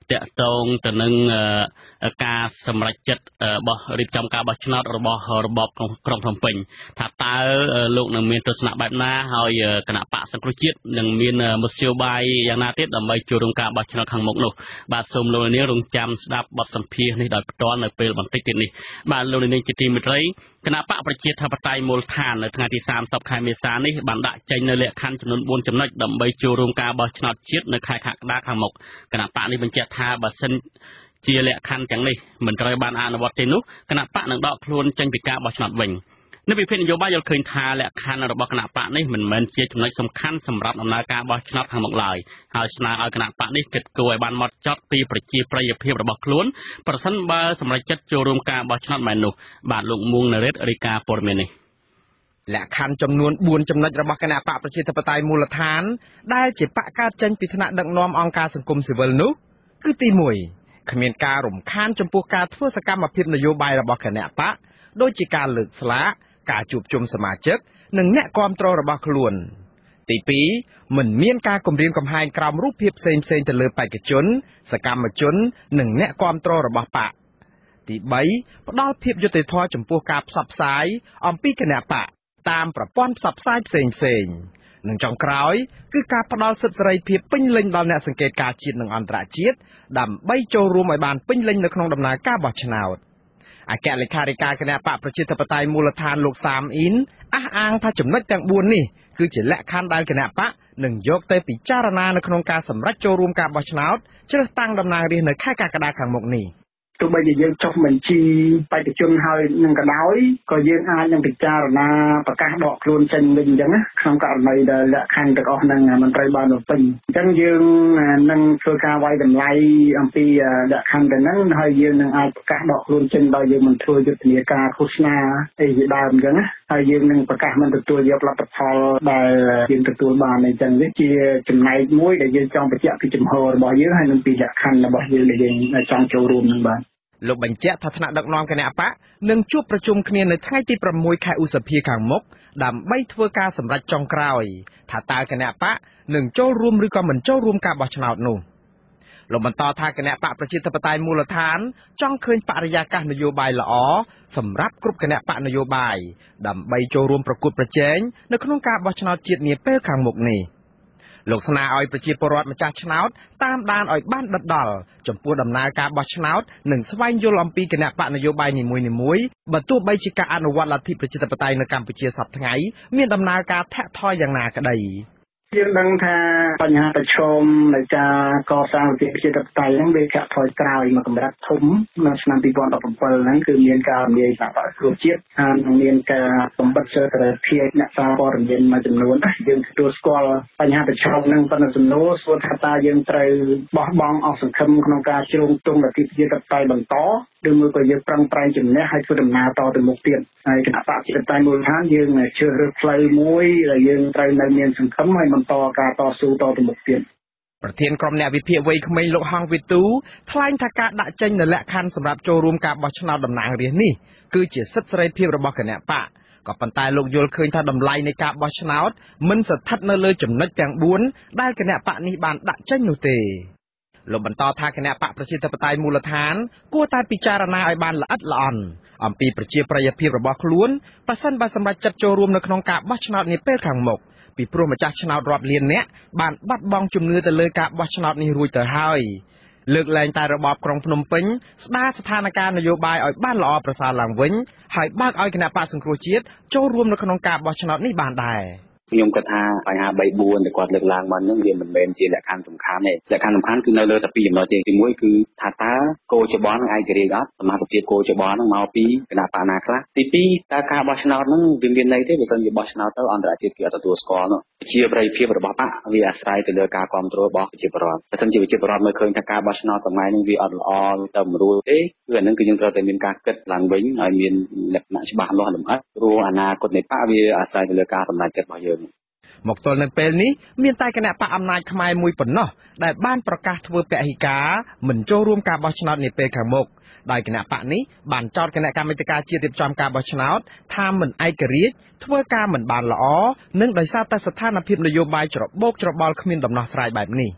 Speaker 1: តកតងទៅនឹងការសម្រេចចិត្តរបស់រៀបចំការបោះឆ្នោតរបស់របបក្រុងភ្នំពេញថាតើលោកនឹងមានទស្សនៈបែបណាហើយគណៈបកសង្គ្រោះជាតិនឹងមានមធ្យោបាយយ៉ាងណាទៀតដើម្បីចូលរួមការបោះឆ្នោតខាងមុខនោះបាទសូមលោកនាងរងចាំស្ដាប់បទសម្ភាសន៍នេះដោយផ្ទាល់នៅពេលបន្តិចទៀតនេះបាទលោកនាងជាទីមេត្រីគណៈបកប្រជាធិបតេយ្យមូលដ្ឋាននៅថ្ងៃទី30ខែមេសានេះបានដាក់ចេញនូវលក្ខខណ្ឌចំនួន4ចំណុចដើម្បីចូលរួមការបោះឆ្នោតជាតិនៅខែកក្កដាខាងមុខគណៈបកនេះបញ្ជាក់ថាបើសិនជាលក្ខខណ្ឌទាំងនេះមិនត្រូវបានអនុវត្តទេនោះគណៈបកនឹងដកខ្លួនចេញពីការបោះឆ្នោតវិញនៅវិភាគនយោបាយយល់ឃើញថាលក្ខខណ្ឌរបស់គណៈបកនេះមិនមែនជាចំណុចសំខាន់សម្រាប់ដំណើរការបោះឆ្នោតខាងមុខឡើយហើយស្នើឲ្យគណៈបកនេះគិតគូរឲ្យបានហ្មត់ចត់ពីប្រជាប្រិយភាពរបស់ខ្លួនប្រសិនបើសម្រេចចិត្តចូលរួមការបោះឆ្នោតមែននោះបាទលោកមួងណារ៉េតរាយការណ៍ព័ត៌មាននេះ
Speaker 6: លក្ខខណ្ឌចំនួន4ចំណុចរបស់គណៈបកប្រជាធិបតេយ្យមូលដ្ឋានដែលជាបកកើតចេញពីថ្នាក់ដឹកនាំអង្គការសង្គមស៊ីវិលនោះគឺទី1គ្មានការរំខានចំពោះការធ្វើសកម្មភាពនយោបាយរបស់គណៈបកដូចជាការលើកស្លាកការជួបជុំសមាជិកនិងអ្នកគាំទ្ររបស់ខ្លួនទី2មិនមានការគំរាមកំហែងក្រោមរូបភាពផ្សេងៗទៅលើបេក្ខជនសកម្មជននិងអ្នកគាំទ្ររបស់បកទី3ផ្ដល់ភាពយុត្តិធម៌ចំពោះការផ្សព្វផ្សាយអំពីគណៈបកតាមប្រព័ន្ធផ្សព្វផ្សាយផ្សេងៗនិងចុងក្រោយគឺការផ្ដល់សិទ្ធិសេរីភាពពេញលេញដល់អ្នកសង្កេតការណ៍ជាតិនិងអន្តរជាតិដើម្បីចូលរួមឲ្យបានពេញលេញនៅក្នុងដំណើរការបោះឆ្នោតអគ្គលេខាធិការគណៈបកប្រជាធិបតេយ្យមូលដ្ឋានលោកសាមអ៊ីនអះអាងថាចំណុចទាំង4នេះគឺជាលក្ខខណ្ឌដែលគណៈបកនឹងយកទៅពិចារណានៅក្នុងការសម្រេចចូលរួមការបោះឆ្នោតជ្រើសតាំងតំណាងរាស្ត្រនៅខែកក្កដាខាងមុខនេះ
Speaker 3: ទោះបីជាយើងចុះបញ្ជីបេក្ខជនហើយនឹងក៏ដោយក៏យើងអាចនឹងពិចារណាប្រកាសដកខ្លួនចេញវិញអញ្ចឹងណាក្នុងករណីដែលលក្ខខណ្ឌទាំងអស់ហ្នឹងមិនត្រូវបានបំពេញអញ្ចឹងយើងនឹងធ្វើការវាយតម្លៃអំពីលក្ខខណ្ឌទាំងហ្នឹងហើយយើងនឹងអាចប្រកាសដកខ្លួនចេញដោយយើងមិនធ្វើយុទ្ធនាការឃោសនាអីជាដើមអញ្ចឹងណាហើយយើងនឹងប្រកាសមិនទទួលយកលទ្ធផលដែលយើងទទួលបានអញ្ចឹងនេះជាចំណែកមួយដែលយើងចង់បញ្ជាក់ពីចំហរបស់យើងហើយនឹងពីលក្ខខណ្ឌរបស់យើងដែលយើងចង់ចូលរួមនឹងបាទ
Speaker 6: លោកបញ្ជាក់ថាថ្នាក់ដឹកនាំគណៈបកនឹងជួបប្រជុំគ្នានៅថ្ងៃទី6ខែឧសភាខាងមុខដើម្បីធ្វើការសម្រេចចុងក្រោយថាតើគណៈបកនឹងចូលរួមឬក៏មិនចូលរួមការបោះឆ្នោតនោះលោកបន្តថាគណៈបកប្រជាធិបតេយ្យមូលដ្ឋានចង់ឃើញបរិយាកាសនយោបាយល្អសម្រាប់គ្រប់គណៈបកនយោបាយដើម្បីចូលរួមប្រកួតប្រជែងនៅក្នុងការបោះឆ្នោតជាតិនាពេលខាងមុខនេះលោកស្នើឲ្យប្រជាពលរដ្ឋម្ចាស់ឆ្នោតតាមដានឲ្យបានដិតដល់ចំពោះដំណើរការបោះឆ្នោតនិងស្វែងយល់អំពីគណៈបកនយោបាយនីមួយៗបើទោះបីជាការអនុវត្តលទ្ធិប្រជាធិបតេយ្យនៅកម្ពុជាសប្តាហ៍ថ្ងៃមានដំណើរការធាក់ថយយ៉ាងណាក្តី
Speaker 3: យើងដឹងថាបញ្ហាប្រឈមនៃការកសាងលទ្ធិប្រជាធិបតេយ្យហ្នឹងវាកាត់ថយក្រោយមកកម្រិតធំនៅឆ្នាំ2017ហ្នឹងគឺមានការរំលាយសហព័ន្ធគ្រប់ជាតិហើយមានការបំបិទសិទ្ធិសេរីភាពអ្នកសារព័ត៌មានមួយចំនួនយើងទទួលស្គាល់បញ្ហាប្រឈមហ្នឹងប៉ុន្តែសំណួរសួរថាតើយើងត្រូវបោះបង់អស់សង្ឃឹមក្នុងការជ្រោមទងលទ្ធិប្រជាធិបតេយ្យបន្តឬមួយក៏យើងប្រឹងប្រែងជំនះឲ្យធ្វើដំណើរតទៅមុខទៀតហើយគណៈបកប្រជាធិបតេយ្យមូលដ្ឋានយើងជ្រើសរើសផ្លូវមួយដែលយើងត្រូវនៅមានសង្ឃឹមហើយបន្តការតស៊ូតទៅមុខទៀត
Speaker 6: ប្រធានក្រុមអ្នកវិភាគវ័យក្មេងលោកហងវិទូថ្លែងថាការដាក់ចេញនូវលក្ខខណ្ឌសម្រាប់ចូលរួមការបោះឆ្នោតតំណាងរាស្ត្រនេះគឺជាសិទ្ធិសេរីភាពរបស់គណៈបកក៏ប៉ុន្តែលោកយល់ឃើញថាតម្លៃនៃការបោះឆ្នោតមិនស្ថិតនៅលើចំណុចទាំង4ដែលគណៈបកនេះបានដាក់ចេញនោះទេលោកបន្តថាគណៈបកប្រជាធិបតេយ្យមូលដ្ឋានគួរតែពិចារណាឲ្យបានល្អិតល្អន់អំពីប្រជាប្រិយភាពរបស់ខ្លួនប្រសិនបើសម្រេចចិត្តចូលរួមនៅក្នុងការបោះឆ្នោតនាពេលខាងមុខពីព្រោះម្ចាស់ឆ្នោតរាប់លាននាក់បានបាត់បង់ជំនឿទៅលើការបោះឆ្នោតនេះរួចទៅហើយលើកលែងតែរបបក្រុងភ្នំពេញស្ដារស្ថានភាពនយោបាយឲ្យបានល្អប្រសើរឡើងវិញហើយបើកឲ្យគណៈបកសង្គ្រោះជាតិចូលរួមនៅក្នុងការបោះឆ្នោតនេះបានដែរ
Speaker 5: ខ្ញុំគិតថាបញ្ហា3 4ដែលគាត់លើកឡើងមកហ្នឹងវាមិនមែនជាលក្ខខណ្ឌសំខាន់ទេលក្ខខណ្ឌសំខាន់គឺនៅលើតែ2ចំណុចទេទី1គឺថាតើគោលច្បងនឹងឯករាជ្យអត់សមាជិកភាពគោលច្បងនឹងមកពីគណៈបកណាខ្លះទី2តើការបោះឆ្នោតហ្នឹងវាមានន័យទេបើសិនជាបោះឆ្នោតទៅអន្តរជាតិគេអត់ទទួលស្គាល់នោះជាប្រិយភាពរបស់បកវាអាស្រ័យទៅលើការគ្រប់គ្រងរបស់ប្រជាពលរដ្ឋបើសិនជាប្រជាពលរដ្ឋមើលឃើញថាការបោះឆ្នោតសម័យនេះវាអត់ល្អទៅមិនរួចទេគឺអានឹងគឺយើងត្រូវតែមានការគិតឡើងវិញឲ្យមានលក្ខណៈច្បាស់លាស់លម្អិតព្រោះអនាគតនៃបកវាអាស្រ័យទៅលើការសម្រេចចិត្តរបស់យើង
Speaker 6: មកទល់នៅពេលនេះមានតែគណៈបកអំណាចខ្មែរមួយប៉ុណ្ណោះដែលបានប្រកាសធ្វើពហិការមិនចូលរួមការបោះឆ្នោតនាពេលខាងមុខដោយគណៈបកនេះបានចោទគណៈកម្មាធិការជាតិរៀបចំការបោះឆ្នោតថាមិនឯករាជ្យធ្វើការមិនបានល្អនិងដោយសារតែស្ថានភាពនយោបាយច្របូកច្របល់គ្មានដំណោះស្រាយបែបនេះ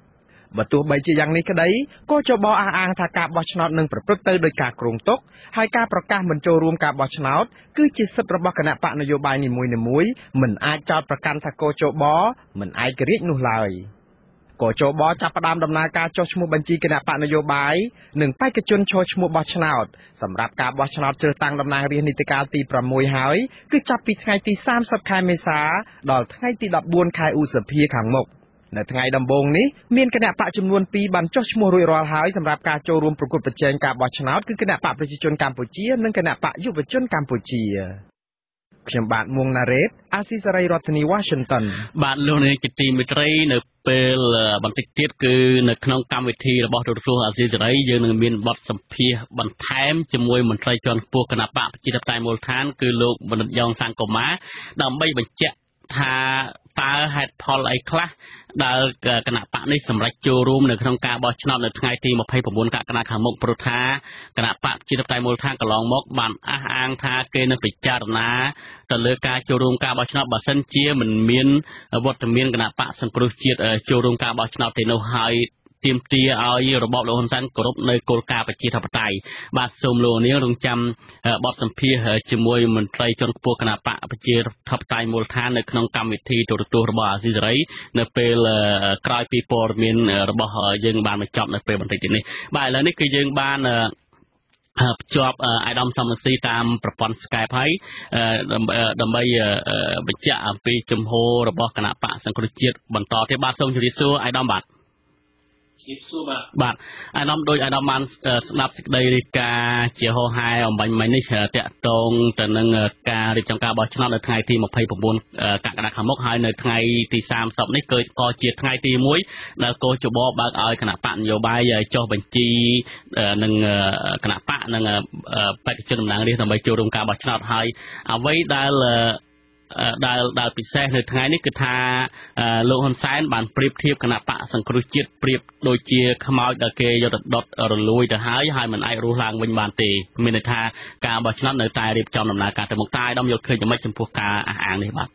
Speaker 6: បើទោះបីជាយ៉ាងនេះក្តីក៏ចបអះអាងថាការបោះឆ្នោតនឹងប្រព្រឹត្តទៅដោយការគ្រោងទុកហើយការប្រកាសមិនចូលរួមការបោះឆ្នោតគឺជាសិទ្ធិរបស់គណៈបកនយោបាយនីមួយៗមិនអាចចោទប្រកាន់ថាកោចបមិនឯករាជ្យនោះឡើយកោចបចាប់ផ្ដើមដំណើរការចុះឈ្មោះបញ្ជីគណៈបកនយោបាយនិងបេក្ខជនចូលឈ្មោះបោះឆ្នោតសម្រាប់ការបោះឆ្នោតជ្រើសតាំងតំណាងរាស្ត្រនីតិកាលទី6ហើយគឺចាប់ពីថ្ងៃទី30ខែមេសាដល់ថ្ងៃទី14ខែឧសភាខាងមុខនៅថ្ងៃដំបូងនេះមានគណៈបកចំនួន2បានចុះឈ្មោះរួចរាល់ហើយសម្រាប់ការចូលរួមប្រកួតប្រជែងការបោះឆ្នោតគឺគណៈបកប្រជាជនកម្ពុជានិងគណៈបកយុវជនកម្ពុជាខ្ញុំបាទមួងណារ៉េតអាស៊ីសេរីរដ្ឋធានី Washington
Speaker 1: បាទលោកនាងជាទីមេត្រីនៅពេលបន្តិចទៀតគឺនៅក្នុងកម្មវិធីរបស់ទូរទស្សន៍អាស៊ីសេរីយើងនឹងមានបទសម្ភាសន៍បន្ថែមជាមួយមន្ត្រីជាន់ខ្ពស់គណៈបកប្រជាធិបតេយ្យមូលដ្ឋានគឺលោកបណ្ឌិតយ៉ងសង្គមាដើម្បីបញ្ជាក់ថាតើហេតុផលអីខ្លះដែលគណៈបកនេះសម្រេចចូលរួមនៅក្នុងការបោះឆ្នោតនៅថ្ងៃទី29កក្កដាខាងមុខព្រោះថាគណៈបកប្រជាធិបតេយ្យមូលដ្ឋានកន្លងមកបានអះអាងថាគេនឹងពិចារណាទៅលើការចូលរួមការបោះឆ្នោតបើសិនជាមិនមានវត្តមានគណៈបកសង្គ្រោះជាតិចូលរួមការបោះឆ្នោតទេនោះហើយទាមទារឲ្យរបបលោកហ៊ុនសែនគោរពនៅគោលការណ៍ប្រជាធិបតេយ្យបាទសូមលោកនាងរងចាំបទសម្ភាសន៍ជាមួយមន្ត្រីជាន់ខ្ពស់គណៈបកប្រជាធិបតេយ្យមូលដ្ឋាននៅក្នុងកម្មវិធីទូរទស្សន៍របស់អាស៊ីសេរីនៅពេលក្រោយពីព័ត៌មានរបស់យើងបានបញ្ចប់នៅពេលបន្តិចទៀតនេះបាទឥឡូវនេះគឺយើងបានភ្ជាប់អាយដាមសំរងស៊ីតាមប្រព័ន្ធ Skype ហើយដើម្បីបញ្ជាក់អំពីជំហររបស់គណៈបកសង្គ្រោះជាតិបន្តទៀតបាទសូមជម្រាបសួរអាយដាមបាទបាទអាដាមដោយអាដាមបានស្ដាប់សេចក្តីរាយការណ៍ជាហោហែអំបញ្ញមិញនេះតាក់ទងទៅនឹងការរៀបចំការបោះឆ្នោតនៅថ្ងៃទី29កក្កដាខាងមុខហើយនៅថ្ងៃទី30នេះក៏ជាថ្ងៃទី1ដែលកោចបបើកឲ្យគណៈបកនយោបាយចុះបញ្ជីនឹងគណៈបកនិងបេក្ខជនតំណាងរាស្ត្រដើម្បីចូលរួមការបោះឆ្នោតហើយអ្វីដែលពិសេសនៅថ្ងៃនេះគឺថាលោកហ៊ុនសែនបានប្រៀបធៀបគណៈបកសង្គ្រោះជាតិប្រៀបដូចជាខ្មោចដែលគេយកទៅដុតរលួយទៅហើយមិនអាចរស់ឡើងវិញបានទេមានន័យថាការបោះឆ្នោតនៅតែរៀបចំដំណើរការទៅមុខតែដំយកឃើញយ៉ាងម៉េចចំពោះការអះអាងនេះបាទ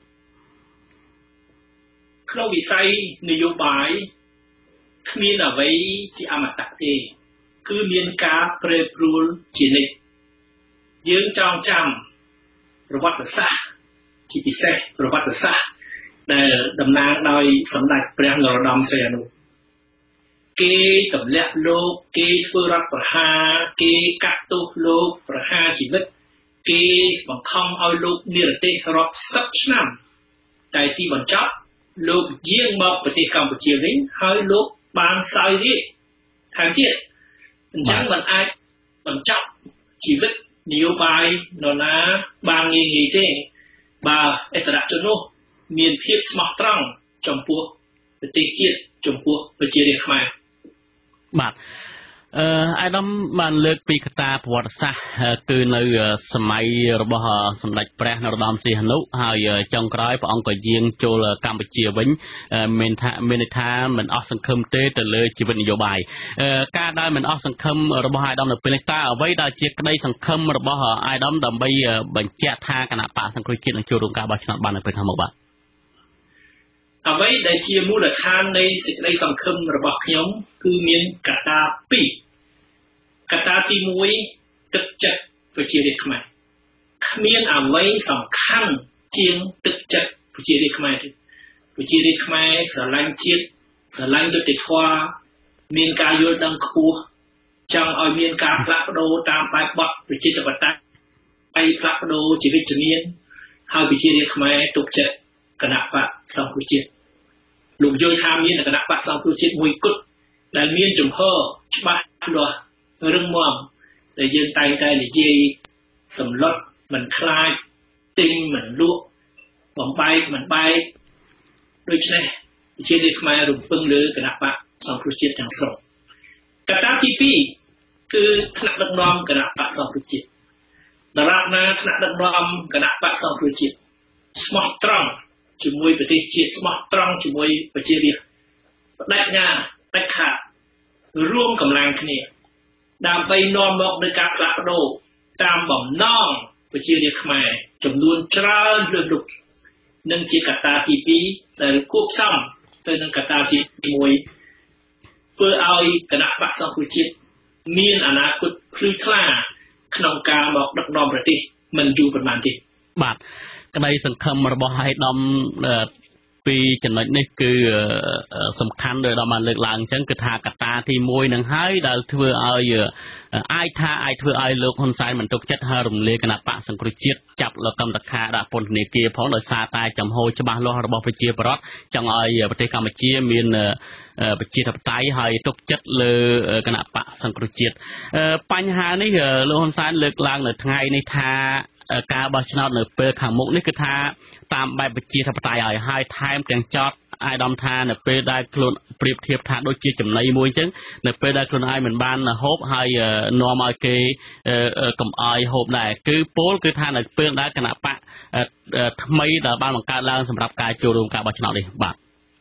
Speaker 7: ក្នុងវិស័យនយោបាយគ្មានអ្វីជាអមតៈទេគឺមានការប្រែប្រួលជានិច្ចយើងចងចាំប្រវត្តិសាស្ត្រជាពិសេសប្រវត្តិសាស្ត្រដែលតំណាងដោយសម្ដេចព្រះនរោត្តមសីហនុគេទម្លាក់លោកគេធ្វើរដ្ឋប្រហារគេកាត់ទោសលោកប្រហារជីវិតគេបង្ខំឲ្យលោកនិរទេសរាប់សិបឆ្នាំតែទីបញ្ចប់លោកយាងមកប្រទេសកម្ពុជាវិញហើយលោកបានសោយរាជ្យថែមទៀតអញ្ចឹងมันអាចបញ្ចប់ជីវិតនយោបាយនរណាបានងាយៗទេបើអិសរាជជននោះមានភាពស្មោះត្រង់ចំពោះប្រទេសជាតិចំពោះប្រជារាស្ត្រខ្មែរ
Speaker 1: បាទអាយដាមបានលើកពីកត្តាប្រវត្តិសាស្ត្រគឺនៅសម័យរបស់សម្ដេចព្រះនរោត្តមសីហនុហើយចុងក្រោយព្រះអង្គក៏យាងចូលកម្ពុជាវិញមានន័យថាមិនអស់សង្ឃឹមទេទៅលើជីវិតនយោបាយការដែលមិនអស់សង្ឃឹមរបស់អាយដាមនៅពេលនេះតើអ្វីដែលជាក្តីសង្ឃឹមរបស់អាយដាមដើម្បីបញ្ជាក់ថាគណៈបកសង្គ្រោះជាតិនឹងចូលរួមការបោះឆ្នោតបាននៅពេលខាងមុខបាទ
Speaker 7: អ្វីដែលជាមូលដ្ឋាននៃសេចក្តីសង្ឃឹមរបស់ខ្ញុំគឺមានកត្តា2កត្តាទី1ទឹកចិត្តប្រជារាស្ត្រខ្មែរគ្មានអ្វីសំខាន់ជាងទឹកចិត្តប្រជារាស្ត្រខ្មែរទេប្រជារាស្ត្រខ្មែរស្រឡាញ់ជាតិស្រឡាញ់យុត្តិធម៌មានការយល់ដឹងខ្ពស់ចង់ឲ្យមានការផ្លាស់ប្ដូរតាមបែបបទប្រជាធិបតេយ្យហើយផ្លាស់ប្ដូរជីវិតជំនាញហើយប្រជារាស្ត្រខ្មែរទុកចិត្តគណៈបកសង្គ្រោះជាតិលោកយល់ថាមានគណៈបកសង្គ្រោះជាតិមួយគត់ដែលមានចំហច្បាស់លាស់រឹងមាំដែលយើងតែងតែនិយាយសម្លុតមិនខ្លាចទិញមិនលក់បំបែកមិនបែកដូច្នេះប្រជារាស្ត្រខ្មែររំពឹងលើគណៈបកសង្គ្រោះជាតិទាំងស្រុងកត្តាទី2គឺថ្នាក់ដឹកនាំគណៈបកសង្គ្រោះជាតិដរាបណាថ្នាក់ដឹកនាំគណៈបកសង្គ្រោះជាតិស្មោះត្រង់ជាមួយប្រទេសជាតិស្មោះត្រង់ជាមួយប្រជារាស្ត្របដិញ្ញាដាច់ខាតរួមកម្លាំងគ្នាដើម្បីនាំមកនូវការផ្លាស់ប្ដូរតាមបំណងប្រជារាស្ត្រខ្មែរចំនួនច្រើនលើសលប់និងជាកត្តាទី2ដែលគួបផ្សំទៅនឹងកត្តាទី1 ធ្វើឲ្យគណៈបក្សសង្គ្រោះជាតិមានអនាគតភ្លឺថ្លាក្នុងការមកដឹកនាំប្រទេសមិនយូរប៉ុន្មានទេ
Speaker 1: បាទក្តីសង្ឃឹមរបស់ឯកឧត្តមពីចំណុចនេះគឺសំខាន់ដោយដល់បានលើកឡើងអញ្ចឹងគឺថាកត្តាទី1នឹងហើយដែលធ្វើឲ្យអាចធ្វើឲ្យលោកហ៊ុនសែនមិនទុកចិត្តហើយរំលាយគណៈបកសង្គ្រោះជាតិចាប់លោកកម្មតខាដាក់ពន្ធនាគារផងដោយសារតែចំហច្បាស់លាស់របស់ប្រជាពលរដ្ឋចង់ឲ្យប្រទេសកម្ពុជាមានប្រជាធិបតេយ្យហើយទុកចិត្តលើគណៈបកសង្គ្រោះជាតិបញ្ហានេះលោកហ៊ុនសែនលើកឡើងនៅថ្ងៃនេះថាការបោះឆ្នោតនៅពេលខាងមុខនេះគឺថាតាមបែបប្រជាធិបតេយ្យហើយថែមទាំងចោតអាយដាមថានៅពេលដែលខ្លួនប្រៀបធៀបថាដូចជាចំណីមួយអញ្ចឹងនៅពេលដែលខ្លួនឯងមិនបានហូបហើយនាំឲ្យគេកំអយហូបដែរគឺពលគឺថានៅពេលដែលគណៈបកថ្មីដែលបានបង្កើតឡើងសម្រាប់ការចូលរួមការបោះឆ្នោតនេះបាទ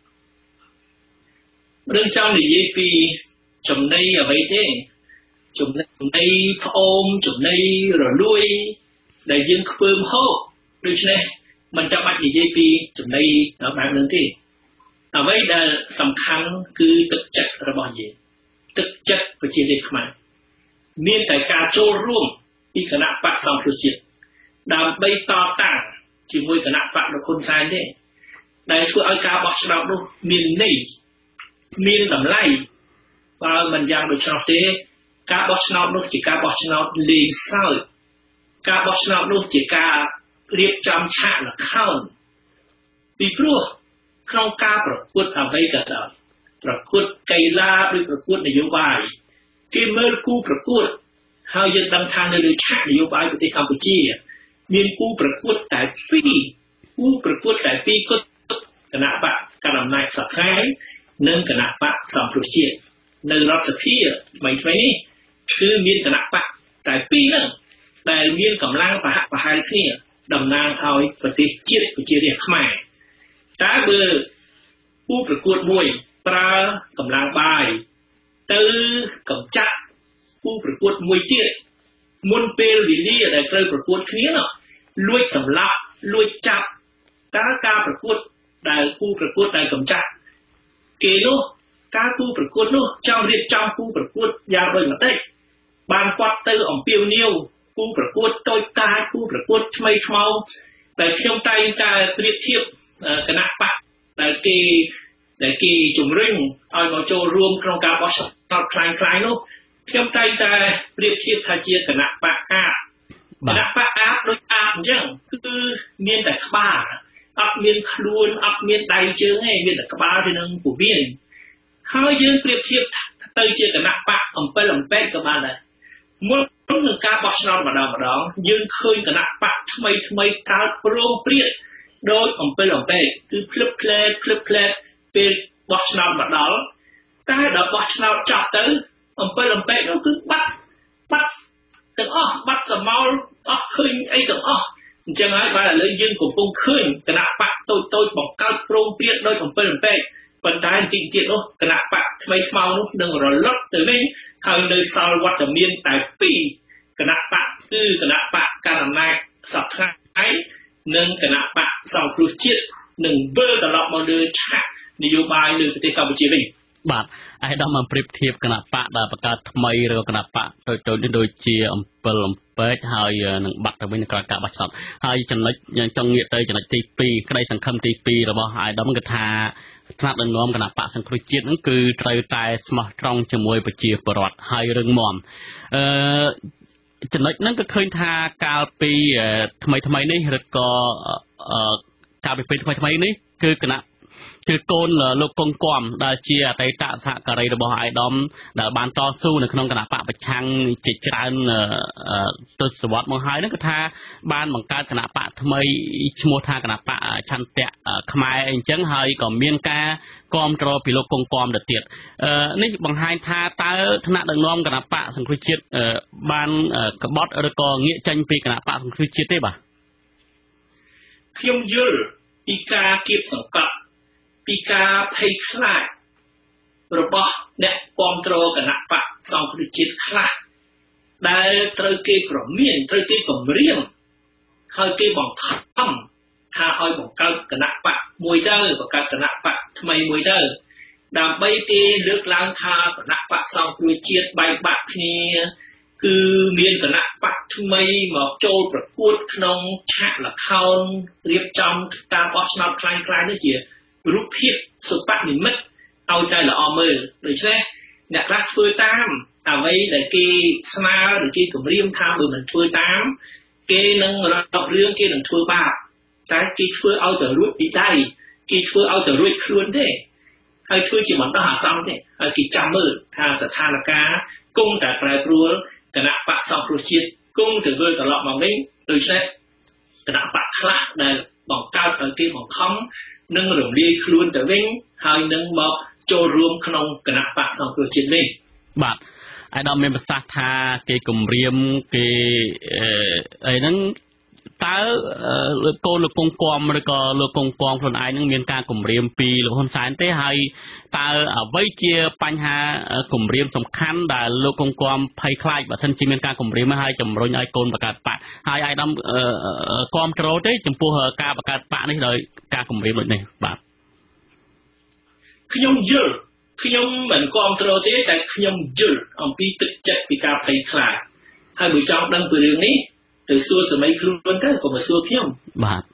Speaker 7: រឿងចង់និយាយពីចំណីអ្វីទេចំណីផ្អូមចំណីរលួយដែលយើងខ្ពើមហូបដូច្នេះមិនចាំបាច់និយាយពីចំណីបែបហ្នឹងទេអ្វីដែលសំខាន់គឺទឹកចិត្តរបស់យើងទឹកចិត្តប្រជារាស្ត្រខ្មែរមានតែការចូលរួមពីគណៈបកសង្គ្រោះជាតិដើម្បីតតាំងជាមួយគណៈបកលោកហ៊ុនសែនទេដែលធ្វើឲ្យការបោះឆ្នោតនោះមានន័យមានតម្លៃបើមិនយ៉ាងដូច្នោះទេការបោះឆ្នោតនោះជាការបោះឆ្នោតលេងសើចការបោះឆ្នោតនោះជាការរៀបចំឆាកល្ខោនពីព្រោះក្នុងការប្រកួតអ្វីក៏ដោយប្រកួតកីឡាឬប្រកួតនយោបាយគេមើលគូប្រកួតហើយយើងដឹងថានៅលើឆាកនយោបាយប្រទេសកម្ពុជាមានគូប្រកួតតែ2គូប្រកួតតែ2គត់គណៈបកកណ្ដាលអំណាចសក្តិនិងគណៈបកសង្គ្រោះជាតិនៅរដ្ឋសភាថ្មីនេះគឺមានគណៈបកតែ2ហ្នឹងដែលមានកម្លាំងប្រហាក់ប្រហែលគ្នាតំណាងឲ្យប្រទេសជាតិប្រជារាស្ត្រខ្មែរតើបើគូប្រកួតមួយប្រើកម្លាំងបាយទៅកម្ចាត់គូប្រកួតមួយទៀតមុនពេលវេលាដែលត្រូវប្រកួតគ្នានោះលួចសម្លាប់លួចចាប់តើការប្រកួតដែលគូប្រកួតដែលកម្ចាត់គេនោះការគូប្រកួតនោះចង់រៀបចំគូប្រកួតយ៉ាងដូចម្តេចបានគាត់ទៅអំពាវនាវគូប្រកួតតូចតាចគូប្រកួតថ្មីថ្មោងតែខ្ញុំតែងតែប្រៀបធៀបគណៈបកដែលគេជំរុញឲ្យមកចូលរួមក្នុងការបោះឆ្នោតខ្លាំងៗនោះខ្ញុំតែងតែប្រៀបធៀបថាជាគណៈបកអាបគណៈបកអាបដូចអាបអញ្ចឹងគឺមានតែក្បាលអត់មានខ្លួនអត់មានដៃជើងទេមានតែក្បាលទៅនឹងពោះវៀនហើយយើងប្រៀបធៀបទៅជាគណៈបកអំពិលអំពែកក៏បានដែរមុននឹងការបោះឆ្នោតម្ដងយើងឃើញគណៈបកថ្មីកើតព្រមព្រៀងដោយអំពិលអំពែកគឺភ្លឹបភ្លែតពេលបោះឆ្នោតមកដល់តែដល់បោះឆ្នោតចប់ទៅអំពិលអំពែកនោះគឺបាត់ទាំងអស់បាត់សមោលអត់ឃើញអីទាំងអស់អញ្ចឹងហើយបាទឥឡូវយើងកំពុងឃើញគណៈបកតូចបង្កើតព្រមព្រៀងដោយអំពិលអំពែកប៉ុន្តែទីទៀតនោះគណៈបកថ្មីថ្មោងនោះនឹងរលត់ទៅវិញហើយនៅសល់វត្តមានតែ2គណៈបកគឺគណៈបកកណ្ដាលអំណាចសព្វថ្ងៃនិងគណៈបកសង្គ្រោះជាតិនឹងវិលត្រឡប់មកលើឆាកនយោបាយនៅប្រទេសកម្ពុជាវិញ
Speaker 1: បាទអាយដាមបានប្រៀបធៀបគណៈបកដែលបង្កើតថ្មីឬគណៈបកតូចដូចជាអំពិលអំពែកហើយនឹងបាត់ទៅវិញនៅក្រៅការបោះឆ្នោតហើយចំណុចយើងចង់ងាកទៅចំណុចទី2ក្តីសង្ឃឹមទី2របស់អាយដាមគឺថាថ្នាក់ដឹកនាំគណៈបកសង្គ្រោះជាតិហ្នឹងគឺត្រូវតែស្មោះត្រង់ជាមួយប្រជាពលរដ្ឋហើយរឹងមាំចំណុចហ្នឹងក៏ឃើញថាកាលពីថ្មីនេះឬក៏កាលពីពេលថ្មីនេះគឺគឺកូនលោកកុងគំដែលជាអតីតសហការីរបស់អាយដាមដែលបានតស៊ូនៅក្នុងគណៈបកប្រឆាំងជាច្រើនទសវត្សរ៍មកហើយហ្នឹងគឺថាបានបង្កើតគណៈបកថ្មីឈ្មោះថាគណៈបកឆន្ទៈខ្មែរអីចឹងហើយក៏មានការគ្រប់គ្រងពីលោកកុងគំទៅទៀតនេះបង្ហាញថាតើថ្នាក់ដឹកនាំគណៈបកសង្គ្រោះជាតិបានក្បត់ឬក៏ងាកចេញពីគណៈបកសង្គ្រោះជាតិទេបាទ
Speaker 7: ខ្ញុំយល់ពីការគៀបសង្កត់ពីការភ័យខ្លាចរបស់អ្នកគ្រប់គ្រងគណៈបកសង្គ្រោះជាតិខ្លះដែលត្រូវគេប្រមានត្រូវគេគំរាមហើយគេបង្ខំថាឲ្យបង្កើតគណៈបកមួយទៅបង្កើតគណៈបកថ្មីមួយទៅដើម្បីគេលើកឡើងថាគណៈបកសង្គ្រោះជាតិបែកបាក់គ្នាគឺមានគណៈបកថ្មីមកចូលប្រកួតក្នុងឆាកល្ខោនរៀបចំការបោះឆ្នោតคล้ายៗនេះជារូបភាពសុបនិមិត្តឲ្យតែល្អមើលដូច្នេះអ្នកខ្លះធ្វើតាមអ្វីដែលគេស្នើឬគេគម្រាមថាបើមិនធ្វើតាមគេនឹងរករឿងគេនឹងធ្វើបាបតែគេធ្វើឲ្យទៅរួចពីដៃគេធ្វើឲ្យទៅរួចខ្លួនទេហើយធ្វើជាមិនដោះអាសន្នទេហើយគេចាំមើលថាស្ថានភាពគង់តែប្រែប្រួលគណៈបកសង្គ្រោះជាតិគង់ទៅវិលត្រឡប់មកវិញដូច្នេះគណៈបកខ្លះដែលបង្កើតឲ្យគេបង្ខំនឹងរំលាយខ្លួនទៅវិញហើយនឹងមកចូលរួមក្នុងគណៈបកសង្គ្រោះជាតិនេះ
Speaker 1: បាទអាយដាមមានប្រសាសន៍ថាគេគម្រាមគេអីហ្នឹងតើលោកកូនលោកកងគំឬក៏លោកកងគំខ្លួនឯងនឹងមានការគម្រាមពីលោកហ៊ុនសែនទេហើយតើអ្វីជាបញ្ហាគម្រាមសំខាន់ដែលលោកកងគំភ័យខ្លាចបើសិនជាមានការគម្រាមហើយជំរុញឲ្យកូនបង្កើតបកហើយអាយដាមគាំទ្រទេចំពោះការបង្កើតបកនេះដោយការគម្រាមដូចនេះបាទ
Speaker 7: ខ្ញុំយល់ខ្ញុំមិនគាំទ្រទេតែខ្ញុំយល់អំពីទឹកចិត្តពីការភ័យខ្លាចហើយបើចង់ដឹងពីរឿងនេះទៅសួរសម័យខ្លួនទៅក៏មកសួរខ្ញុំ
Speaker 1: បាទ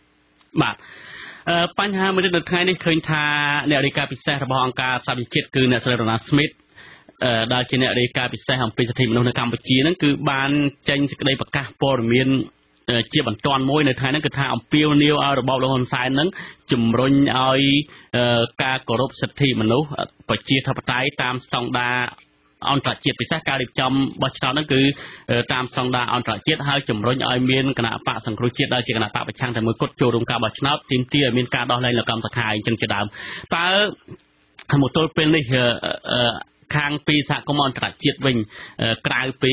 Speaker 1: បញ្ហាមួយទៀតនៅថ្ងៃនេះឃើញថាអ្នករាយការណ៍ពិសេសរបស់អង្គការសហប្រជាជាតិគឺអ្នកស្រីរ៉ូណាស្មីតដែលជាអ្នករាយការណ៍ពិសេសអំពីសិទ្ធិមនុស្សនៅកម្ពុជាហ្នឹងគឺបានចេញសេចក្តីប្រកាសព័ត៌មានជាបន្ទាន់មួយនៅថ្ងៃហ្នឹងគឺថាអំពាវនាវឲ្យរបបលោកហ៊ុនសែនហ្នឹងជំរុញឲ្យការគោរពសិទ្ធិមនុស្សប្រជាធិបតេយ្យតាមស្តង់ដារអន្តរជាតិពិសេសការរៀបចំបោះឆ្នោតហ្នឹងគឺតាមស្តង់ដារអន្តរជាតិហើយជំរុញឲ្យមានគណៈបកសង្គ្រោះជាតិដែលជាគណៈបកប្រឆាំងតែមួយគត់ចូលរួមការបោះឆ្នោតទាមទារឲ្យមានការដោះលែងលោកកម្មសខាអញ្ចឹងជាដើមតើមកទល់ពេលនេះខាងពីសហគមន៍អន្តរជាតិវិញក្រៅពី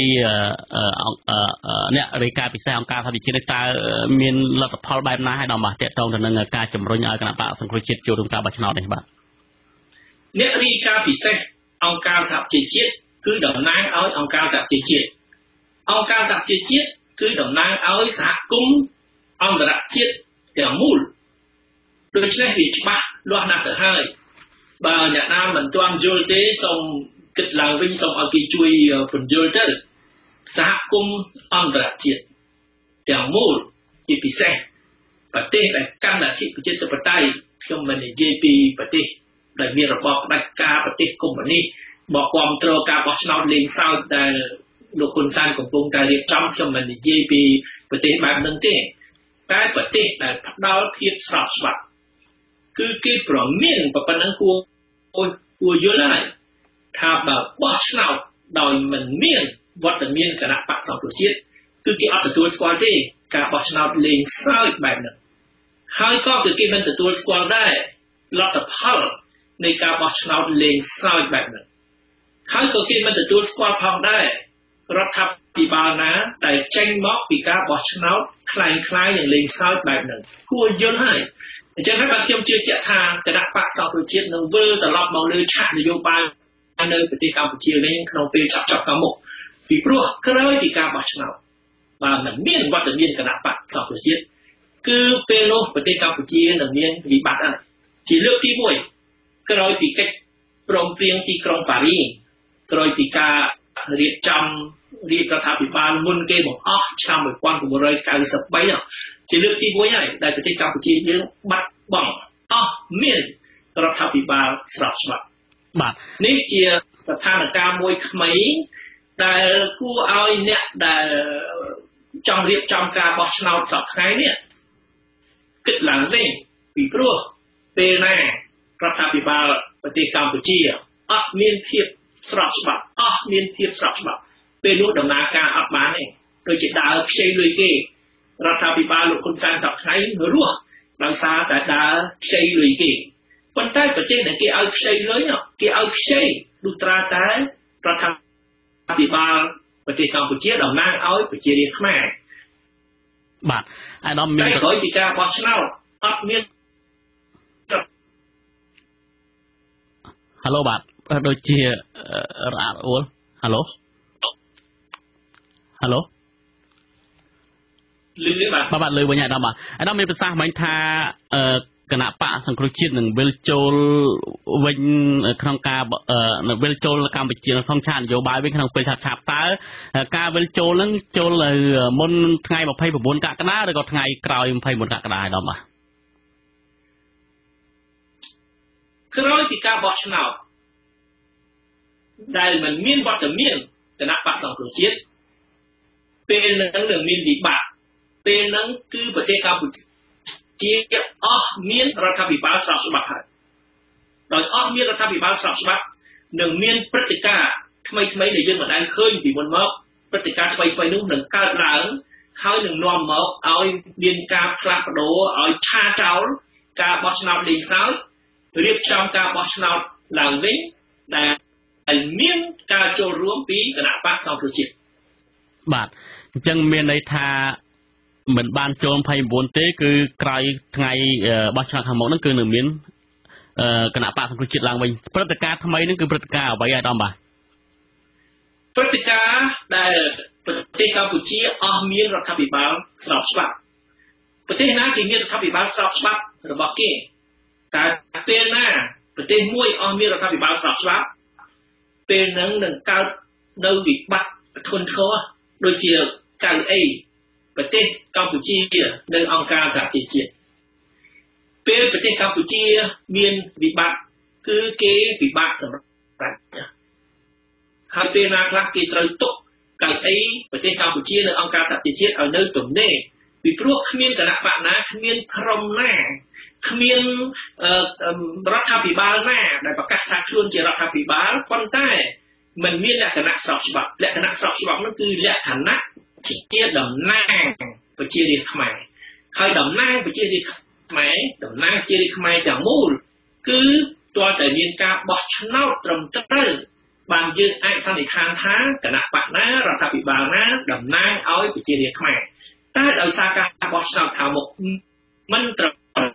Speaker 1: អ្នករាយការណ៍ពិសេសអង្គការសហប្រជាជាតិនេះតើមានលទ្ធផលបែបណាឲ្យដល់មកតកតងទៅនឹងការជំរុញឲ្យគណៈបកសង្គ្រោះជាតិចូលរួមការបោះឆ្នោតនេះបាទ
Speaker 7: អ្នករាយការណ៍ពិសេសអង្គការសហប្រជាជាតិគឺតំណាងឲ្យអង្គការសហប្រជាជាតិអង្គការសហប្រជាជាតិគឺតំណាងឲ្យសហគមន៍អន្តរជាតិទាំងមូលដូច្នេះវាច្បាស់លាស់ណាស់ទៅហើយបើអ្នកណាមិនទាន់យល់ទេសូមគិតឡើងវិញសូមឲ្យគេជួយពន្យល់ទៅសហគមន៍អន្តរជាតិទាំងមូលជាពិសេសប្រទេសដែលកាន់លទ្ធិប្រជាធិបតេយ្យខ្ញុំមិននិយាយពីប្រទេសដែលមានរបបផ្ដាច់ការប្រទេសកុម្មុយនីសមកគ្រប់គ្រងការបោះឆ្នោតលេងសើចដែលលោកហ៊ុនសែនកំពុងតែរៀបចំខ្ញុំមិននិយាយពីប្រទេសបែបហ្នឹងទេតែប្រទេសដែលផ្ដល់ភាពស្របច្បាប់គឺគេប្រមានប៉ុណ្ណឹងគួរយល់ហើយថាបើបោះឆ្នោតដោយមិនមានវត្តមានគណៈបកសង្គ្រោះជាតិគឺគេអត់ទទួលស្គាល់ទេការបោះឆ្នោតលេងសើចបែបហ្នឹងហើយក៏គឺគេមិនទទួលស្គាល់ដែរលទ្ធផលនៃការបោះឆ្នោតលេងសើចបែបហ្នឹងហើយក៏គេមិនទទួលស្គាល់ផងដែររដ្ឋាភិបាលណាដែលចេញមកពីការបោះឆ្នោតคล้ายៗនឹងលេងសើចបែបហ្នឹងគួរយល់ហើយអញ្ចឹងហើយបាទខ្ញុំជឿជាក់ថាគណៈបកសង្គ្រោះជាតិនឹងវិលត្រឡប់មកលើឆាកនយោបាយនៅប្រទេសកម្ពុជាវិញក្នុងពេលចប់ខាងមុខពីព្រោះក្រោយពីការបោះឆ្នោតបាទមិនមានវត្តមានគណៈបកសង្គ្រោះជាតិគឺពេលនោះប្រទេសកម្ពុជានឹងមានវិបត្តិហើយជាលើកទី1ក្រោយពីកិច្ចព្រមព្រៀងទីក្រុងប៉ារីសក្រោយពីការរៀបចំរាជរដ្ឋាភិបាលមុនគេបង្អស់ឆ្នាំ1993ជាលើកទី1ហើយដែលប្រទេសកម្ពុជាយើងបាត់បង់អស់មានរដ្ឋាភិបាលស្របច្បាប់
Speaker 1: បាទ
Speaker 7: នេះជាស្ថានភាពមួយថ្មីដែលគួរឲ្យអ្នកដែលចង់រៀបចំការបោះឆ្នោតសប្តាហ៍ថ្ងៃនេះគិតឡើងវិញពីព្រោះពេលណារដ្ឋាភិបាលប្រទេសកម្ពុជាអត់មានភាពស្របច្បាប់អស់មានភាពស្របច្បាប់ពេលនោះដំណើរការអត់បានទេដូចជាដើរខ្ចីលុយគេរដ្ឋាភិបាលលោកហ៊ុនសែនសប្តាហ៍ថ្ងៃរស់ដោយសារតែដើរខ្ចីលុយគេប៉ុន្តែប្រទេសដែលគេឲ្យខ្ចីលុយគេឲ្យខ្ចីលុះត្រាតែរដ្ឋាភិបាលប្រទេសកម្ពុជាតំណាងឲ្យប្រជារាស្ត្រខ្មែរ
Speaker 1: បាទអាយដាមមាន
Speaker 7: ក្រោយពីការបោះឆ្នោតអត់មាន
Speaker 1: ហៅបាទដូចជារអាក់រអួលហៅ
Speaker 7: លឺ
Speaker 1: បាទលឺវិញអាយដាមបាទអាយដាមមានប្រសាសន៍មិញថាគណៈបកសង្គ្រោះជាតិនឹងវិលចូលវិញក្នុងការវិលចូលកម្ពុជាក្នុងឆាកនយោបាយវិញក្នុងពេលឆាប់តើការវិលចូលនឹងចូលមុនថ្ងៃ29កក្កដាឬក៏ថ្ងៃក្រោយ29កក្កដាដល់បាទ
Speaker 7: ក្រោយពីការបោះឆ្នោតដែលមិនមានវត្តមានគណៈបកសង្គ្រោះជាតិពេលនឹងនឹងមានវិបត្តិពេលនឹងគឺប្រទេសកម្ពុជាអស់មានរដ្ឋាភិបាលស្របច្បាប់ហើយដោយអស់មានរដ្ឋាភិបាលស្របច្បាប់នឹងមានព្រឹត្តិការណ៍ថ្មីដែលយើងមិនដែលឃើញពីមុនមកព្រឹត្តិការណ៍ថ្មីនោះនឹងកើតឡើងហើយនឹងនាំមកឲ្យមានការផ្លាស់ប្ដូរឲ្យឆាចោលការបោះឆ្នោតលេងសើចរៀបចំការបោះឆ្នោតឡើងវិញដែលមានការចូលរួមពីគណៈបកសង្គ្រោះជាតិ
Speaker 1: បាទអញ្ចឹងមានន័យថាមិនបានចូល29ទេគឺក្រោយថ្ងៃបោះឆ្នោតខាងមុខហ្នឹងគឺនឹងមានគណៈបកសង្គ្រោះជាតិឡើងវិញព្រឹត្តិការណ៍ថ្មីហ្នឹងគឺព្រឹត្តិការណ៍អ្វីអាដាមបាទ
Speaker 7: ព្រឹត្តិការណ៍ដែលប្រទេសកម្ពុជាអស់មានរដ្ឋាភិបាលស្របច្បាប់ប្រទេសណាគេមានរដ្ឋាភិបាលស្របច្បាប់របស់គេតែពេលណាប្រទេសមួយអស់មានរដ្ឋាភិបាលស្របច្បាប់ពេលហ្នឹងនឹងកើតនៅវិបត្តិធ្ងន់ធ្ងរដូចជាកៅអីប្រទេសកម្ពុជានៅអង្គការសហប្រជាជាតិពេលប្រទេសកម្ពុជាមានវិបត្តិគឺគេពិបាកសម្រាប់ហើយពេលណាខ្លះគេត្រូវទុកកៅអីប្រទេសកម្ពុជានៅអង្គការសហប្រជាជាតិឲ្យនៅទំនេរពីព្រោះគ្មានគណៈបកណាគ្មានក្រុមណាគ្មានរដ្ឋាភិបាលណាដែលប្រកាសថាខ្លួនជារដ្ឋាភិបាលប៉ុន្តែมันមានលក្ខណៈស្របច្បាប់លក្ខណៈស្របច្បាប់នោះគឺលក្ខណៈជាតំណាងប្រជារាស្ត្រខ្មែរហើយតំណាងប្រជារាស្ត្រខ្មែរតំណាងប្រជារាស្ត្រខ្មែរទាំងមូលគឺទាល់តែមានការបោះឆ្នោតត្រឹមត្រូវបានយើងអាចសន្និដ្ឋានថាគណៈបកណារដ្ឋាភិបាលណាតំណាងឲ្យប្រជារាស្ត្រខ្មែរតែដោយសារការបោះឆ្នោតខាងមុខមិនត្រូវ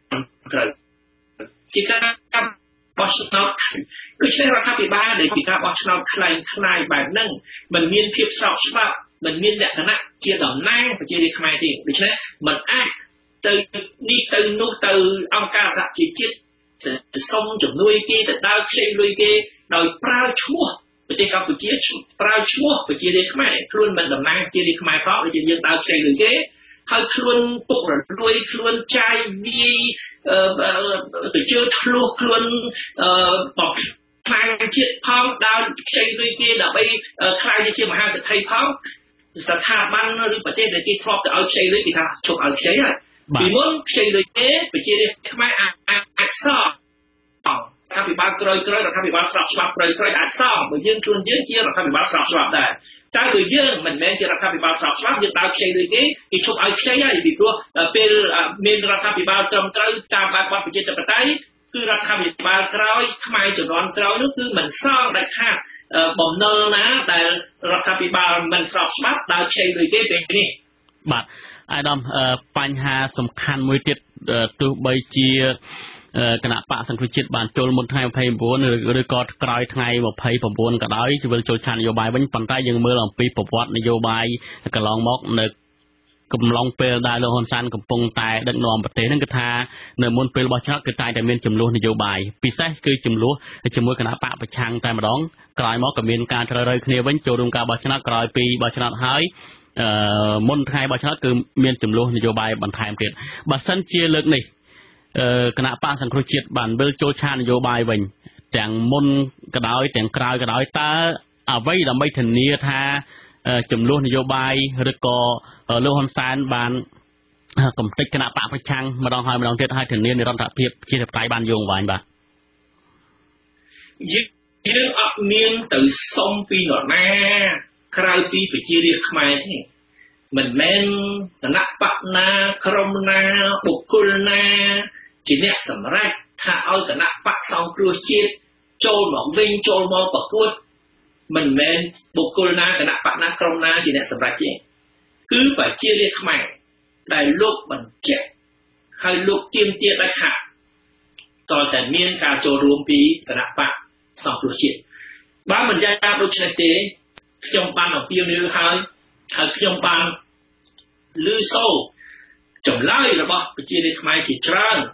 Speaker 7: ជាការបោះឆ្នោតដូច្នេះរដ្ឋាភិបាលដែលពីការបោះឆ្នោតខ្លាំងបែបហ្នឹងมันមានភាពស្របច្បាប់มันមានលក្ខណៈជាតំណាងប្រជារាស្ត្រខ្មែរទេដូច្នេះมันអាចទៅនេះទៅនោះទៅអង្គការសហជីវជាតិទៅសុំជំនួយគេទៅដើរខ្ចីលុយគេដោយប្រើឈ្មោះប្រទេសកម្ពុជាប្រើឈ្មោះប្រជារាស្ត្រខ្មែរខ្លួនមិនតំណាងប្រជារាស្ត្រខ្មែរផងដូចជាយើងដើរខ្ចីលុយគេហើយខ្លួនពុករលួយខ្លួនចាយវាយទៅជឿធ្លុះខ្លួនបបខ្លាំងជាតិផងដើរខ្ចីលុយគេដើម្បីខ្លាយទៅជាមហាសេដ្ឋីផងស្ថាប័នឬប្រទេសដែលគេធ្លាប់ទៅឲ្យខ្ចីលុយគេថាជប់ឲ្យខ្ចីហើយពីមុនខ្ចីលុយគេប្រជារាស្ត្រខ្មែរអាចសងរដ្ឋាភិបាលក្រោយរដ្ឋាភិបាលស្របច្បាប់ក្រោយអាចសងបើយើងខ្លួនយើងជារដ្ឋាភិបាលស្របច្បាប់ដែរតែបើយើងមិនមែនជារដ្ឋាភិបាលស្របច្បាប់យើងដើរខ្ចីលុយគេជប់ឲ្យខ្ចីហើយពីព្រោះពេលមានរដ្ឋាភិបាលត្រឹមត្រូវតាមបែបបទប្រជាធិបតេយ្យគឺរដ្ឋាភិបាលក្រោយខ្មែរជំនាន់ក្រោយនោះគឺមិនសងដាច់ខាតបំណុលណាដែលរដ្ឋាភិបាលមិនស្របច្បាប់ដើរខ្ចីលុយគេពេលនេះ
Speaker 1: បាទអាដាមបញ្ហាសំខាន់មួយទៀតទោះបីជាគណៈបកសង្គ្រោះជាតិបានចូលមុនថ្ងៃ29ឬក៏ក្រោយថ្ងៃ29ក៏ដោយវិលចូលឆាននយោបាយវិញប៉ុន្តែយើងមើលអំពីប្រវត្តិនយោបាយកន្លងមកនៅកំឡុងពេលដែលលោកហ៊ុនសែនកំពុងតែដឹកនាំប្រទេសហ្នឹងគឺថានៅមុនពេលបោះឆ្នោតគឺតែតែមានចំនួននយោបាយពិសេសគឺចំនួនជាមួយគណៈបកប្រឆាំងតែម្ដងក្រោយមកក៏មានការជ្រើសរើសគ្នាវិញចូលរួមការបោះឆ្នោតក្រោយពីបោះឆ្នោតហើយមុនថ្ងៃបោះឆ្នោតគឺមានចំនួននយោបាយបន្ថែមទៀតបើសិនជាលើកនេះគណៈបកសង្គ្រោះជាតិបានវិលចូលឆាននយោបាយវិញទាំងមុនក៏ដោយទាំងក្រោយក៏ដោយតើអ្វីដើម្បីធានាថាចំនួននយោបាយឬក៏លោកហ៊ុនសែនបានកំទេចគណៈបកប្រឆាំងម្ដងហើយម្ដងទៀតហើយធានានិរន្តរភាពជាធិបតេយ្យបានយូរអង្វែងបាទ
Speaker 7: យើងអត់មានទៅសុំពីនរណាក្រៅពីប្រជារាស្ត្រខ្មែរទេមិនមែនគណៈបកណាក្រុមណាបុគ្គលណាជាអ្នកសម្រេចថាឲ្យគណៈបកសង្គ្រោះជាតិចូលមកវិញចូលមកប្រកួតមិនមែនបុគ្គលណាគណៈបកណាក្រុមណាជាអ្នកសម្រេចទេគឺប្រជារាស្ត្រខ្មែរដែលលោកបញ្ជាក់ហើយលោកទាមទារដាច់ខាតតើតែមានការចូលរួមពីគណៈបកសង្គ្រោះជាតិបើមិនយ៉ាងណាដូច្នេះទេខ្ញុំបានអំពាវនាវហើយខ្ញុំបានឮសូរចម្លើយរបស់ប្រជារាស្ត្រខ្មែរជាច្រើន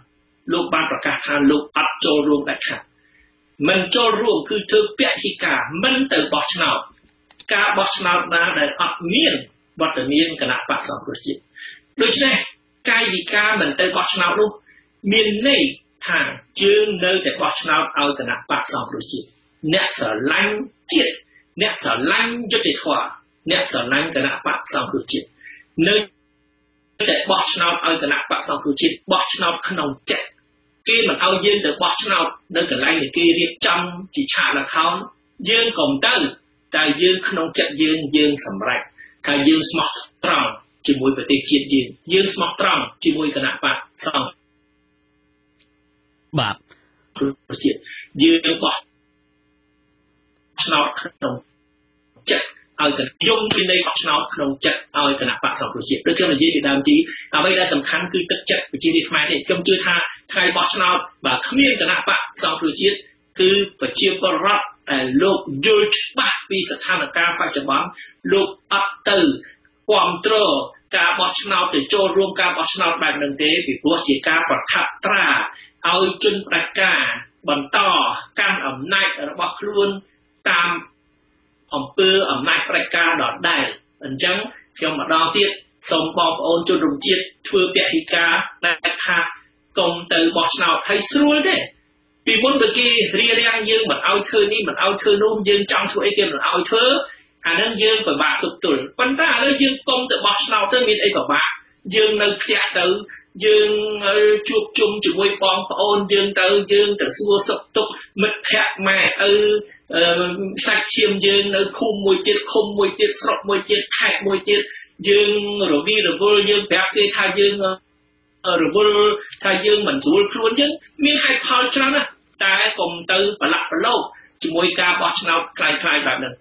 Speaker 7: លោកបានប្រកាសថាលោកអត់ចូលរួមដាច់ខាតមិនចូលរួមគឺធ្វើពហិការមិនទៅបោះឆ្នោតការបោះឆ្នោតណាដែលអត់មានវត្តមានគណៈបក្សសង្គ្រោះជាតិដូច្នេះកាយវិការមិនទៅបោះឆ្នោតនោះមានន័យថាយើងនៅតែបោះឆ្នោតឲ្យគណៈបក្សសង្គ្រោះជាតិអ្នកស្រឡាញ់ជាតិអ្នកស្រឡាញ់យុត្តិធម៌អ្នកស្រឡាញ់គណៈបក្សសង្គ្រោះជាតិនៅតែបោះឆ្នោតឲ្យគណៈបក្សសង្គ្រោះជាតិបោះឆ្នោតក្នុងចិត្តគេមិនឲ្យយើងទៅបោះឆ្នោតនៅកន្លែងដែលគេរៀបចំជាឆាកល្ខោនយើងកុំទៅតែយើងក្នុងចិត្តយើងសម្រេចថាយើងស្មោះត្រង់ជាមួយប្រទេសជាតិយើងស្មោះត្រង់ជាមួយគណៈបក្សសង្គ្រោះជាតិយើងបោះឆ្នោតក្នុងចិត្តឲ្យគណៈយំពីនៃបោះឆ្នោតក្នុងចិត្តឲ្យគណៈបក្សសង្គ្រោះជាតិដូចខ្ញុំនិយាយពីដើមទីអ្វីដែលសំខាន់គឺទឹកចិត្តប្រជារាស្ត្រខ្មែរនេះខ្ញុំជឿថាថ្ងៃបោះឆ្នោតបើគ្មានគណៈបក្សសង្គ្រោះជាតិគឺប្រជាពលរដ្ឋដែលលោកយល់ច្បាស់ពីស្ថានភាពបច្ចុប្បន្នលោកអត់ទៅគ្រប់គ្រងការបោះឆ្នោតទៅចូលរួមការបោះឆ្នោតបែបហ្នឹងទេពីព្រោះជាការប្រថាប់ត្រាឲ្យជនផ្ដាច់ការបន្តកាន់អំណាចរបស់ខ្លួនតាមអំពើអំណាចផ្ដាច់ការដដែលអញ្ចឹងខ្ញុំម្ដងទៀតសូមបងប្អូនជនរួមជាតិធ្វើពហិការដែលថាកុំទៅបោះឆ្នោតឲ្យស្រួលទេពីមុនបើគេរៀបរៀងយើងមិនឲ្យធ្វើនេះមិនឲ្យធ្វើនោះយើងចង់ធ្វើអីគេមិនឲ្យធ្វើអានឹងយើងពិបាកទប់ទល់ប៉ុន្តែឥឡូវយើងកុំទៅបោះឆ្នោតទៅមានអីពិបាកយើងនៅផ្ទះទៅយើងជួបជុំជាមួយបងប្អូនយើងទៅសួរសុខទុក្ខមិត្តភ័ក្តិម៉ែឪសាច់ឈាមយើងនៅភូមិមួយទៀតឃុំមួយទៀតស្រុកមួយទៀតខេត្តមួយទៀតយើងរវីរវល់យើងប្រាប់គេថាយើងរវល់ថាយើងមិនស្រួលខ្លួនយើងមានហេតុផលច្រើនណាស់តែកុំទៅប្រឡាក់ប្រឡូកជាមួយការបោះឆ្នោតคล้ายៗបែបហ្នឹង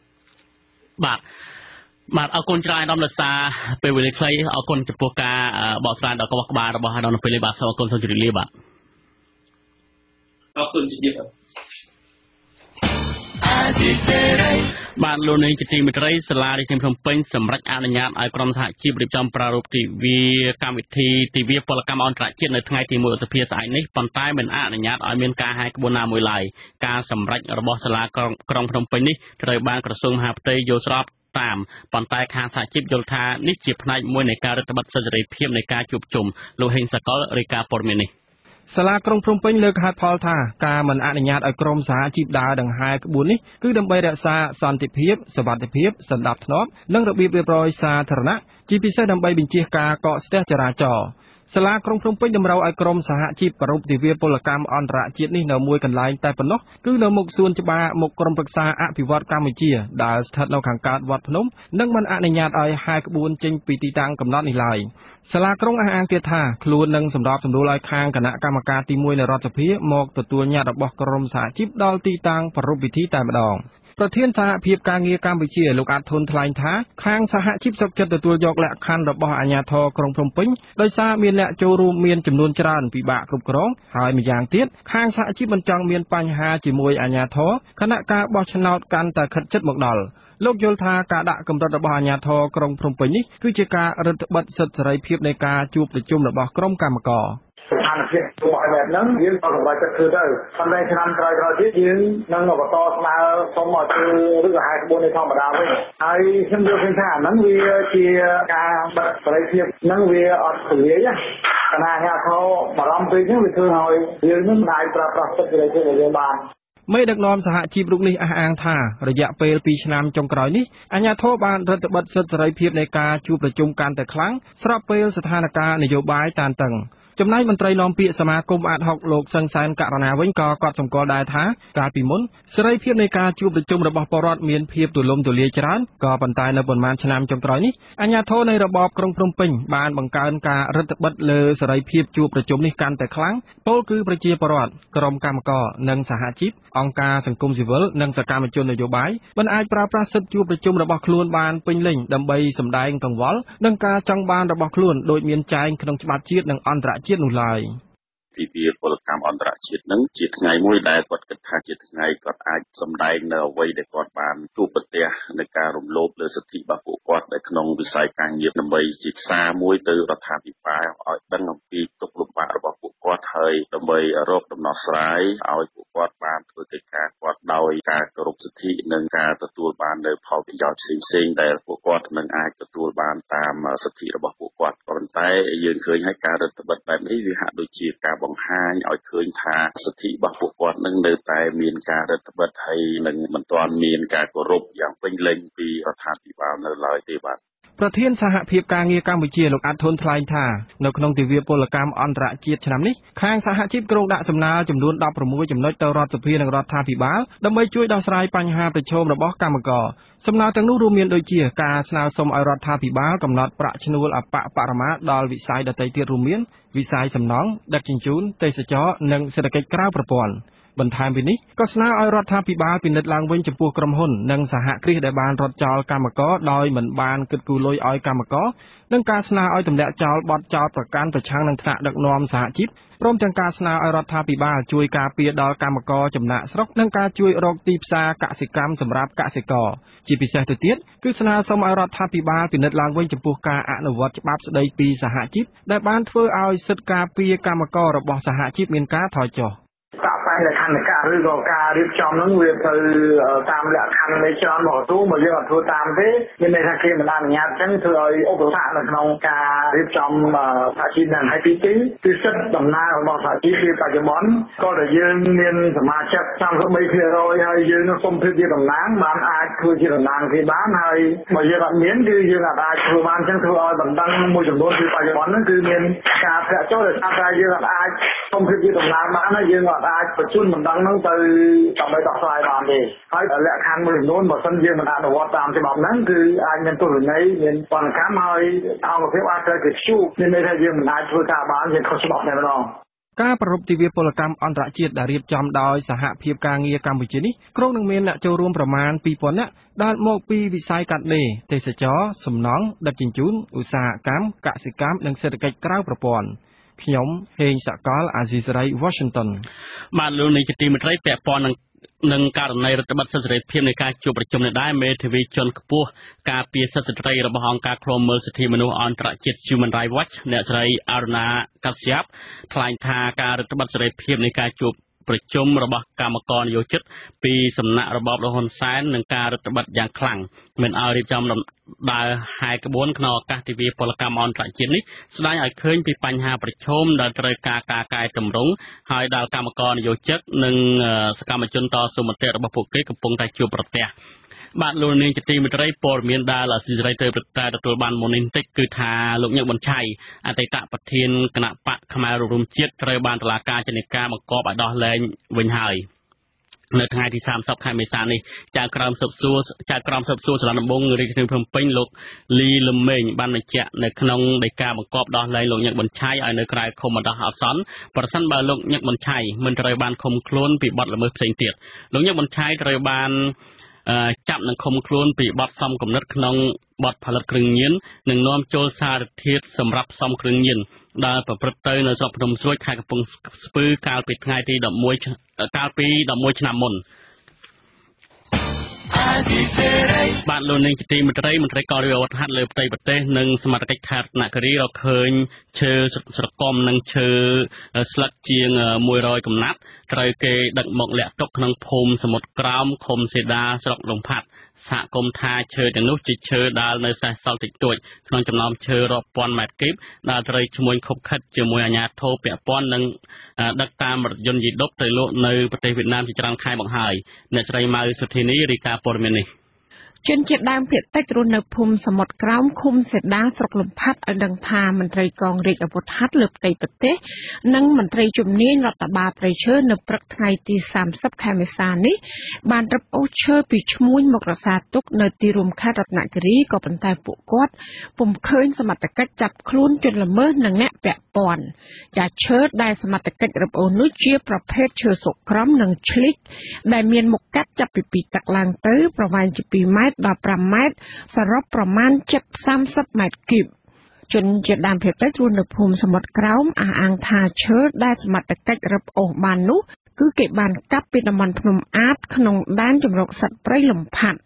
Speaker 7: បាទអរគុណច្រើនដល់លោកសាពេលវេលាខ្លីអរគុណចំពោះការបកស្រាយដ៏ក្បោះក្បាលរបស់អាដាមនៅពេលនេះបាទសូមអរគុណសូមជម្រាបលាបាទអរគុណជម្រាបបាទលោកនាងជាទីមេត្រីសាលារាជធានីភ្នំពេញសម្រេចអនុញ្ញាតឲ្យក្រុមសហជីពរៀបចំប្រារព្ធទិវាកម្មវិធីទិវាពលកម្មអន្តរជាតិនៅថ្ងៃទី1ឧសភាស្អែកនេះប៉ុន្តែមិនអនុញ្ញាតឲ្យមានការហាយក្បួនណាមួយឡើយការសម្រេចរបស់សាលាក្រុងភ្នំពេញនេះត្រូវបានក្រសួងមហាផ្ទៃយល់ស្របតាមប៉ុន្តែខាងសហជីពយល់ថានេះជាផ្នែកមួយនៃការរដ្ឋបတ်សិទ្ធិសេរីភាពនៃការជួបជុំលោកហេងសកលរាយការណ៍ព័ត៌មាននេះសាលាក្រុងភ្នំពេញលើកហេតុផលថាការមិនអនុញ្ញាតឲ្យក្រុមសហជីពដើរដង្ហែក្បួននេះគឺដើម្បីរក្សាសន្តិភាពសុវត្ថិភាពសណ្ដាប់ធ្នាប់និងរបៀបរៀបរយសាធារណៈជាពិសេសដើម្បីបញ្ជៀសការកកស្ទះចរាចរណ៍សាលាក្រុងភ្នំពេញតម្រូវឲ្យក្រុមសហជីពប្រារព្ធទិវាពលកម្មអន្តរជាតិនេះនៅមួយកន្លែងតែប៉ុណ្ណោះគឺនៅមុខសួនច្បារមុខក្រុមប្រឹក្សាអភិវឌ្ឍកម្ពុជាដែលស្ថិតនៅខាងកើតវត្តភ្នំនិងមិនអនុញ្ញាតឲ្យហែក្បួនចេញពីទីតាំងកំណត់នេះឡើយសាលាក្រុងអះអាងទៀតថាខ្លួននឹងសម្របសម្រួលឲ្យខាងគណៈកម្មការទី1នៃរដ្ឋសភាមកទទួលញត្តិរបស់ក្រុមសហជីពដល់ទីតាំងប្រារព្ធពិធីតែម្ដងប្រធានសហភាពការងារកម្ពុជាលោកអាត់ធុនថ្លែងថាខាងសហជីពសុខចិត្តទទួលយកលក្ខខណ្ឌរបស់អាជ្ញាធរក្រុងភ្នំពេញដោយសារមានអ្នកចូលរួមមានចំនួនច្រើនពិបាកគ្រប់គ្រងហើយម្យ៉ាងទៀតខាងសហជីពមិនចង់មានបញ្ហាជាមួយអាជ្ញាធរគណៈការបោះឆ្នោតកាន់តែខិតជិតមកដល់លោកយល់ថាការដាក់កម្រិតរបស់អាជ្ញាធរក្រុងភ្នំពេញនេះគឺជាការរឹតបន្តឹងសិទ្ធិសេរីភាពនៃការជួបប្រជុំរបស់ក្រុមកម្មការស្ថានភាពរបស់បែបហ្នឹងយើងក៏សម្រេចចិត្តធ្វើទៅប៉ុន្តែឆ្នាំក្រោយៗទៀតយើងនឹងបន្តស្នើសុំឲ្យធ្វើឬក៏ហែក្បួននៃធម្មតាវិញហើយខ្ញុំយល់ឃើញថាហ្នឹងវាជាការបិទសេរីភាពហ្នឹងវាអត់ទូលាយគណៈអាជ្ញាធរបារម្ភពេកហ្នឹងវាធ្វើឲ្យយើងមិនអាចប្រើប្រាស់សិទ្ធិសេរីភាពរបស់យើងបានមេដឹកនាំសហជីពរូបនេះអះអាងថារយៈពេល2ឆ្នាំចុងក្រោយនេះអាជ្ញាធរបានរដ្ឋបတ်សិទ្ធិសេរីភាពនៃការជួបប្រជុំកាន់តែខ្លាំងស្របពេលស្ថានភាពនយោបាយតានតឹងចំណែកមន្ត្រីនាំពាក្យសមាគមអាត60លោកសឹងសែនករណាវិញក៏គាត់សម្គាល់ដែរថាកាលពីមុនសេរីភាពនៃការជួបប្រជុំរបស់ពលរដ្ឋមានភាពទូលំទូលាយច្រើនក៏ប៉ុន្តែនៅប៉ុន្មានឆ្នាំចុងក្រោយនេះអាជ្ញាធរនៃរបបក្រុងភ្នំពេញបានបង្កើនការរដ្ឋបတ်លើសេរីភាពជួបប្រជុំនេះកាន់តែខ្លាំងពលគឺប្រជាពលរដ្ឋក្រុមកម្មការនិងសហជីពអង្គការសង្គមស៊ីវិលនិងសកម្មជននយោបាយមិនអាចប្រើប្រាស់សិទ្ធិជួបប្រជុំរបស់ខ្លួនបានពេញលេញដើម្បីសម្ដែងកង្វល់និងការចង់បានរបស់ខ្លួនដោយមានចែងក្នុងច្បាប់ជាតិនិងអន្តរជាតិនោះឡើយទិវាពលកម្មអន្តរជាតិនឹងជាថ្ងៃមួយដែលគាត់គិតថាជាថ្ងៃគាត់អាចសម្ដែងនៅអ្វីដែលគាត់បានជួបប្រទះនៃការរំលោភលើសិទ្ធិរបស់ពួកគាត់នៅក្នុងវិស័យការងារដើម្បីជាសារមួយទៅរដ្ឋាភិបាលឲ្យដឹងអំពីទុក្ខលំបាករបស់ពួក
Speaker 8: គាត់ហើយដើម្បីរកដំណោះស្រាយឲ្យពួកគាត់បានធ្វើកិច្ចការគាត់ដោយការគោរពសិទ្ធិនិងការទទួលបាននូវផលប្រយោជន៍ផ្សេងៗដែលពួកគាត់មិនអាចទទួលបានតាមសិទ្ធិរបស់ពួកគាត់ប៉ុន្តែយើងឃើញហើយការរដ្ឋបិទបែបនេះវាហាក់ដូចជាការបង្ហាញឲ្យឃើញថាសិទ្ធិរបស់ពួកគាត់នឹងនៅតែមានការរដ្ឋបិទហើយនឹងមិនទាន់មានការគោរពយ៉ាងពេញលេញពីរដ្ឋាភិបាលនៅឡើយទេបាទ
Speaker 6: ប្រធានសហភាពការងារកម្ពុជាលោកអាត់ធុនថ្លែងថានៅក្នុងទិវាពលកម្មអន្តរជាតិឆ្នាំនេះខាងសហជីពក្រុងដាក់សំណើចំនួន16ចំណុចទៅរដ្ឋសភានិងរដ្ឋាភិបាលដើម្បីជួយដោះស្រាយបញ្ហាប្រឈមរបស់កម្មករសំណើទាំងនោះរួមមានដូចជាការស្នើសុំឲ្យរដ្ឋាភិបាលកំណត់ប្រាក់ឈ្នួលអបបរមាដល់វិស័យដទៃទៀតរួមមានវិស័យសំណង់ដឹកជញ្ជូនទេសចរណ៍និងសេដ្ឋកិច្ចក្រៅប្រព័ន្ធបន្ថែមពីនេះក៏ស្នើឲ្យរដ្ឋាភិបាលពិនិត្យឡើងវិញចំពោះក្រុមហ៊ុននិងសហគ្រាសដែលបានរត់ចោលកម្មករដោយមិនបានគិតគូរលុយឲ្យកម្មករនិងការស្នើឲ្យទម្លាក់ចោលបទចោទប្រកាន់ប្រឆាំងនឹងថ្នាក់ដឹកនាំសហជីពព្រមទាំងការស្នើឲ្យរដ្ឋាភិបាលជួយការពារដល់កម្មករចំណាក់ស្រុកនិងការជួយរកទីផ្សារកសិកម្មសម្រាប់កសិករជាពិសេសទៅទៀតគឺស្នើសុំឲ្យរដ្ឋាភិបាលពិនិត្យឡើងវិញចំពោះការអនុវត្តច្បាប់ស្តីពីសហជីពដែលបានធ្វើឲ្យសិទ្ធិការពារកម្មកររបស់សហជីពមានការថយចុះ
Speaker 9: តាក់តែលក្ខខណ្ឌការឬក៏ការរៀបចំហ្នឹងវាទៅតាមលក្ខខណ្ឌនៃច្រើនរបស់ទូមកយើងអត់ធ្វើតាមទេមានន័យថាគេមិនអនុញ្ញាតអញ្ចឹងធ្វើឲ្យឧបសគ្គនៅក្នុងការរៀបចំសហជីពនៅហើយទី2គឺសិទ្ធិដំណើររបស់សហជីពពីបច្ចុប្បន្នក៏ដែលយើងមានសមាជិក33%ហើយយើងនឹងសុំភាពជាតំណាងបានអាចធ្វើជាតំណាងគេបានហើយបើយើងអត់មានគឺយើងអាចធ្វើបានអញ្ចឹងធ្វើឲ្យបណ្ដឹងមួយចំនួនពីបច្ចុប្បន្នហ្នឹងគឺមានការធ្លាក់ចុះដោយសារតែយើងអាចសុំភាពជាតំណាងបានហើយយើងអាចបញ្ជូនបណ្ដឹងហ្នឹងទៅដើម្បីដោះស្រាយបានទេហើយលក្ខខណ្ឌមួយចំនួនបើសិនយើងមិនអនុវត្តតាមច្បាប់ហ្នឹងគឺអាចមានទោសន័យមានបណ្ណកម្មហើយអង្គភាពអាចត្រូវគេព្យួរមានន័យថាយើងមិនអាចធ្វើការបានយើងខុសច្បាប់តែម្ដង
Speaker 6: ការប្រារព្ធទិវាពលកម្មអន្តរជាតិដែលរៀបចំដោយសហភាពការងារកម្ពុជានេះក្រុងនឹងមានអ្នកចូលរួមប្រមាណ 2000 នាក់ដែលមកពីវិស័យកាត់ដេរទេសចរណ៍សំណង់ដឹកជញ្ជូនឧស្សាហកម្មកសិកម្មនិងសេដ្ឋកិច្ចក្រៅប្រព័ន្ធខ្ញុំហេងសកលអាស៊ីសេរី Washington
Speaker 1: បាទលោកនាយកទីមេត្រីពាក់ព័ន្ធនឹងករណីរដ្ឋបတ်សិទ្ធិសេរីភាពនៃការជួបប្រជុំនេះដែរមេធាវីជាន់ខ្ពស់ការពារសិទ្ធិស្ត្រីរបស់អង្គការឃ្លាំមើលសិទ្ធិមនុស្សអន្តរជាតិ Human Rights Watch អ្នកស្រីអរុណាកាសៀបថ្លែងថាការរដ្ឋបတ်សេរីភាពនៃការជួបប្រជុំរបស់កម្មករនយោជិតពីសំណាក់របបលហ៊ុនសែននឹងការរដ្ឋបတ်យ៉ាងខ្លាំងមិនឲ្យរៀបចំដើរហែក្បួនក្នុងឱកាសទិវាពលកម្មអន្តរជាតិនេះស្ដែងឲ្យឃើញពីបញ្ហាប្រឈមដែលត្រូវការកែតម្រង់ហើយដល់កម្មករនយោជិតនិងសកម្មជនតស៊ូមតិរបស់ពួកគេកំពុងតែជួបប្រទះបាទលោកនាងជាទីមេត្រីព័ត៌មានដែលអាស៊ីសេរីទៅតែទទួលបានមុននេះបន្តិចគឺថាលោកញឹកប៊ុនឆៃអតីតប្រធានគណៈបកខ្មែររួមរំជាតិត្រូវបានតុលាការចេញដីកាបង្គាប់ឲ្យដោះលែងវិញហើយនៅថ្ងៃទី30ខែមេសានេះចៅក្រមស៊ើបសួរសាលាដំបងរាជធានីភ្នំពេញលោកលីលឹមមេងបានបញ្ជាក់នៅក្នុងដីកាបង្គាប់ដោះលែងលោកញឹកប៊ុនឆៃឲ្យនៅក្រៅឃុំបណ្ដោះអាសន្នប្រសិនបើលោកញឹកប៊ុនឆៃមិនត្រូវបានឃុំខ្លួនពីបទល្មើសផ្សេងទៀតលោកញឹកប៊ុនឆៃត្រូវបានចាប់និងឃុំខ្លួនពីបទសំគំនិតក្នុងបទផលិតគ្រឿងញៀននិងនាំចូលសារធាតុសម្រាប់ផ្សំគ្រឿងញៀនដែលប្រព្រឹត្តទៅនៅស្រុកភ្នំស្រួយខេត្តកំពង់ស្ពឺកាលពីថ្ងៃទី11ឆ្នាំមុនបាទលោកនាងជាទីមេត្រីមន្ត្រីកងរាជអាវុធហត្ថលើផ្ទៃប្រទេសនិងសមត្ថកិច្ចខេត្តរតនគិរីរកឃើញឈើស្រគំនិងឈើស្លឹកជាង100កំណាត់ត្រូវគេដឹកមកលាក់ទុកក្នុងភូមិសមុទ្រក្រោមឃុំសេដាស្រុកលំផាត់សហគមន៍ថាឈើទាំងនោះជាឈើដែលនៅសេសសល់តិចតួចក្នុងចំណោមឈើរាប់ពាន់ម៉ែត្រគីបដែលត្រូវឈ្មួញខុបខិតជាមួយអាជ្ញាធរពាក់ព័ន្ធនិងដឹកតាមរថយន្តយីដុបទៅលក់នៅប្រទេសវៀតណាមជាច្រើនខែមកហើយអ្នកស្រីម៉ៅសុធីនីរាយការណ៍ព័ត៌មាននេះ
Speaker 10: ជនជាតិដើមភាគតិចរស់នៅភូមិសមុទ្រក្រោមឃុំសេដាស្រុកលំផាត់ឲ្យដឹងថាមន្ត្រីកងរាជអាវុធហត្ថលើផ្ទៃប្រទេសនិងមន្ត្រីជំនាញរដ្ឋបាលព្រៃឈើនៅព្រឹកថ្ងៃទី30ខែមេសានេះបានរឹបអូសឈើពីឈ្មួញមករក្សាទុកនៅទីរួមខេត្តរតនគិរីក៏ប៉ុន្តែពួកគាត់ពុំឃើញសមត្ថកិច្ចចាប់ខ្លួនជនល្មើសនិងអ្នកពាក់ព័ន្ធចាឈើដែលសមត្ថកិច្ចរឹបអូសនោះជាប្រភេទឈើសុក្រំនិងឆ្លិចដែលមានមុខកាត់ចាប់ពី2ទឹកឡើងទៅប្រវែងជា2ម៉ែត្រដល់5ម៉ែត្រសរុបប្រមាណ30ម៉ែត្រគីបជនជាតិដើមភាគតិចរស់នៅភូមិសមុទ្រក្រោមអះអាងថាឈើដែលសមត្ថកិច្ចរឹបអូសបាននោះគឺគេបានកាប់ពីតំបន់ភ្នំអាតក្នុងដែនជម្រកសត្វព្រៃលំផាត់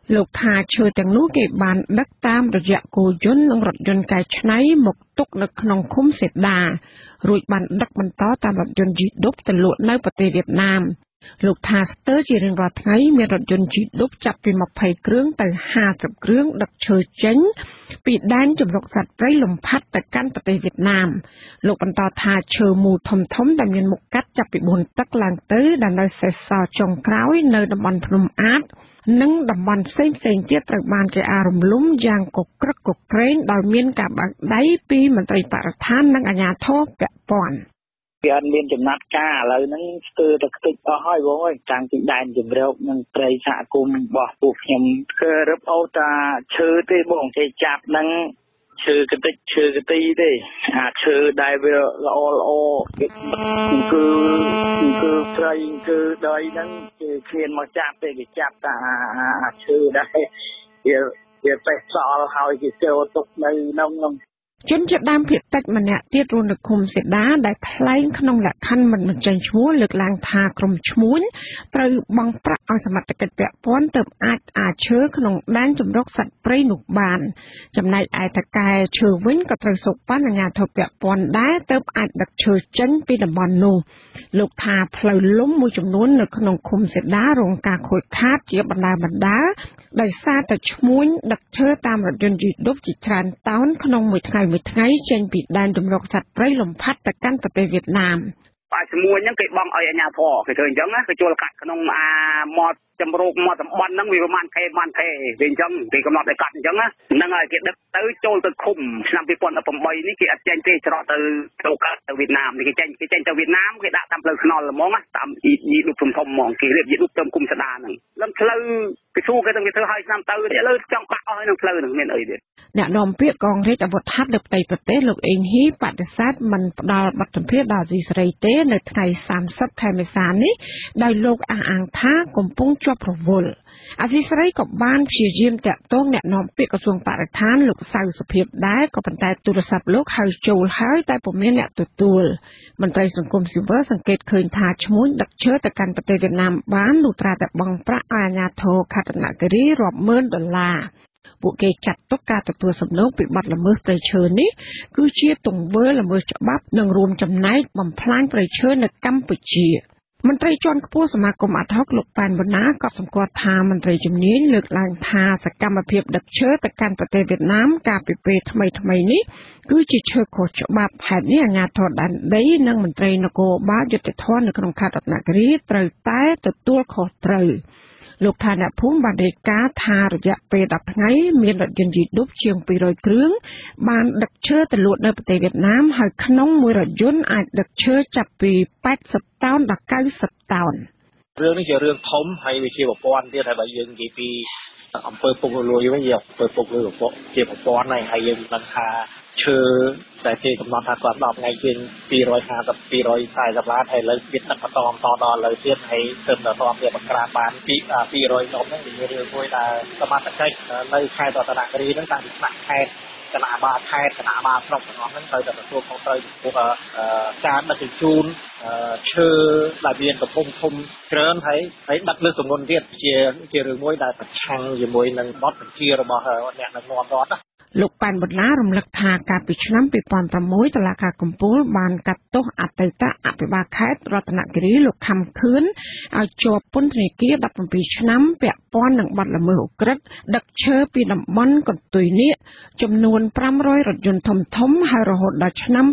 Speaker 10: លោកថាឈើទាំងនោះគេបានដឹកតាមរយៈគោយន្តនិងរថយន្តកែច្នៃមកទុកនៅក្នុងឃុំសេដារួចបានដឹកបន្តតាមរថយន្តជីឌុបទៅលក់នៅប្រទេសវៀតណាមលោកថាស្ទើរជារៀងរាល់ថ្ងៃមានរថយន្តជីឌុបចាប់ពី20គ្រឿងទៅ50គ្រឿងដឹកឈើចេញពីដែនជម្រកសត្វព្រៃលំផាត់ទៅកាន់ប្រទេសវៀតណាមលោកបន្តថាឈើមូលធំៗដែលមានមុខកាត់ចាប់ពី4ទឹកឡើងទៅដែលនៅសេសសល់ចុងក្រោយនៅតំបន់ភ្នំអាតនិងតំបន់ផ្សេងៗទៀតត្រូវបានគេអារំលំយ៉ាងកក្រឹកកក្រែងដោយមានការបាក់ដៃពីមន្ត្រីបរិស្ថាននិងអាជ្ញាធរពាក់ព័ន្ធ
Speaker 9: គេអត់មានចំណាត់ការឥឡូវហ្នឹងស្ទើរតែខ្ទេចអស់ហើយបងអើយតាំងពីដែនជម្រកនិងព្រៃសហគមន៍របស់ពួកខ្ញុំគឺរឹបអូតាឈើទេបងគេចាប់ហ្នឹងឈើកតិចឈើកទីទេអាឈើដែលវាល្អគេគឺព្រៃគឺដីហ្នឹងគេឃ្លានមកចាប់ទេគេចាប់តាអាឈើដែលវាបេះសល់ហើយគេចូលទុកនៅក្នុង
Speaker 10: ជនជាតិដើមភាគតិចម្នាក់ទៀតរស់នៅឃុំសេដាដែលថ្លែងក្នុងលក្ខខណ្ឌមិនបញ្ចេញឈ្មោះលើកឡើងថាក្រុមឈ្មួញត្រូវបង់ប្រាក់ឲ្យសមត្ថកិច្ចពាក់ព័ន្ធទើបអាចឈើក្នុងដែនជម្រកសត្វព្រៃនោះបានចំណែកឯតកែឈើវិញក៏ត្រូវសូកប៉ាន់អាជ្ញាធរពាក់ព័ន្ធដែរទើបអាចដឹកឈើចេញពីតំបន់នោះលោកថាផ្លូវលំមួយចំនួននៅក្នុងឃុំសេដារងការខូចខាតជាបណ្ដាដោយសារតែឈ្មួញដឹកឈើតាមរថយន្តជីឌុបជាច្រើនតោនក្នុងមួយថ្ងៃចេញពីដែនជម្រកសត្វព្រៃលំផាត់ទៅកាន់ប្រទេសវៀតណាម
Speaker 9: បាទឈ្មួញហ្នឹងគេបង់ឲ្យអាជ្ញាធរគេធ្វើអញ្ចឹងណាគេចូលកាត់ក្នុងមាត់ចម្រុកមាត់តំបន់ហ្នឹងវាប្រហែលខែវាអញ្ចឹងគេកំណត់ឲ្យកាត់អញ្ចឹងណាហ្នឹងហើយគេដឹកទៅចូលទៅឃុំឆ្នាំ2018នេះគេអត់ចេញទេច្រកទៅកាត់ទៅវៀតណាមគេចេញទៅវៀតណាមគេដាក់តាមផ្លូវថ្នល់ហ្មងតាមយីឌុបធំហ្មងគេរៀបយីឌុបទៅគុំស្ដាហ្នឹងឡើងផ្លូវគេសួរគេទៅគេធ្វើឲ្យឆ្នាំទៅឥឡូវចង់បាក់អស់ហើយនឹងផ្លូវហ្នឹងមានអីទៀត
Speaker 10: អ្នកនាំពាក្យកងរាជអាវុធហត្ថលើផ្ទៃប្រទេសលោកអេងហ៊ីបដិសេធមិនផ្ដល់បទសម្ភាសន៍ដល់ស៊ីសេរីទេនៅថ្ងៃ30ខែមេសានេះដោយលោកអះអាងថាកំពុងជាប់រវល់អាស៊ីសេរីក៏បានព្យាយាមតាក់ទងអ្នកនាំពាក្យក្រសួងបរិស្ថានលោកសៅសុភាពដែរក៏ប៉ុន្តែទូរស័ព្ទលោកហៅចូលហើយតែពុំមានអ្នកទទួលមន្ត្រីសង្គមស៊ីវិលសង្កេតឃើញថាឈ្មួញដឹកឈើទៅកាន់ប្រទេសវៀតណាមបានលុះត្រាតែបង់ប្រាក់ឲ្យអាជ្ញាធរខេត្តរតនគិរីរាប់ម៉ឺនដុល្លារពួកគេចាត់ទុកការទទួលសំណូកពីបទល្មើសព្រៃឈើនេះគឺជាទង្វើល្មើសច្បាប់និងរួមចំណែកបំផ្លាញព្រៃឈើនៅកម្ពុជាមន្ត្រីជាន់ខ្ពស់សមាគមអាត់ហុកលោកប៉ែនបូណាក៏សម្គាល់ថាមន្ត្រីជំនាញលើកឡើងថាសកម្មភាពដឹកឈើទៅកាន់ប្រទេសវៀតណាមកាលពីពេលថ្មីនេះគឺជាឈើខុសច្បាប់ហេតុនេះអាជ្ញាធរដែនដីនិងមន្ត្រីនគរបាលយុតិធធម៌នៅក្នុងខេត្តរតនគិរីត្រូវតែទទួលខុសត្រូវលោកថាអ្នកភូមិបានរាយការណ៍ថារយៈពេល10ថ្ងៃមានរថយន្តជីឌុបជាង200គ្រឿងបានដឹកឈើទៅលក់នៅប្រទេសវៀតណាមហើយក្នុងមួយរថយន្តអាចដឹកឈើចាប់ពី80តោនដល់90តោន
Speaker 9: រឿងនេះជារឿងធំហើយវាជាប្រព័ន្ធទៀតហើយបើយើងនិយាយពីអង្គើពុករលួយវិញអង្គើពុករលួយជាប្រព័ន្ធហើយយើងដឹងថាឈើតែគេកំណត់ថាគាត់10ថ្ងៃជាង250 240ឡានហើយឥឡូវវាទឹកបន្តដល់ឥឡូវទៀតហើយទើបដល់វាបង្ក្រាបបានពី200ដុំហ្នឹងវារឿងមួយដែលសមត្ថកិច្ចនៅខេត្តរតនគិរីហ្នឹងតាំងពីថ្នាក់ខេត្តគណៈបាលខេត្តគណៈបាលស្រុកទាំងអស់ហ្នឹងត្រូវតែទទួលខុសត្រូវចំពោះការដឹកជញ្ជូនឈើដែលមានទំហំធំច្រើនហើយដឹកលើសទម្ងន់ទៀតជារឿងមួយដែលប្រឆាំងជាមួយនឹងបទបញ្ជារបស់អ្នកដឹកនាំរដ្ឋណា
Speaker 10: លោកប៉ែនបូណារំលឹកថាកាលពីឆ្នាំ2006តុលាការកំពូលបានកាត់ទោសអតីតអភិបាលខេត្តរតនគិរីលោកខំខឿនឲ្យជាប់ពន្ធនាគារ17ឆ្នាំពាក់ព័ន្ធនឹងបទល្មើសឧក្រិដ្ឋដឹកឈើពីតំបន់កន្ទុយនាគចំនួន500រថយន្តធំហើយរហូតដល់ឆ្នាំ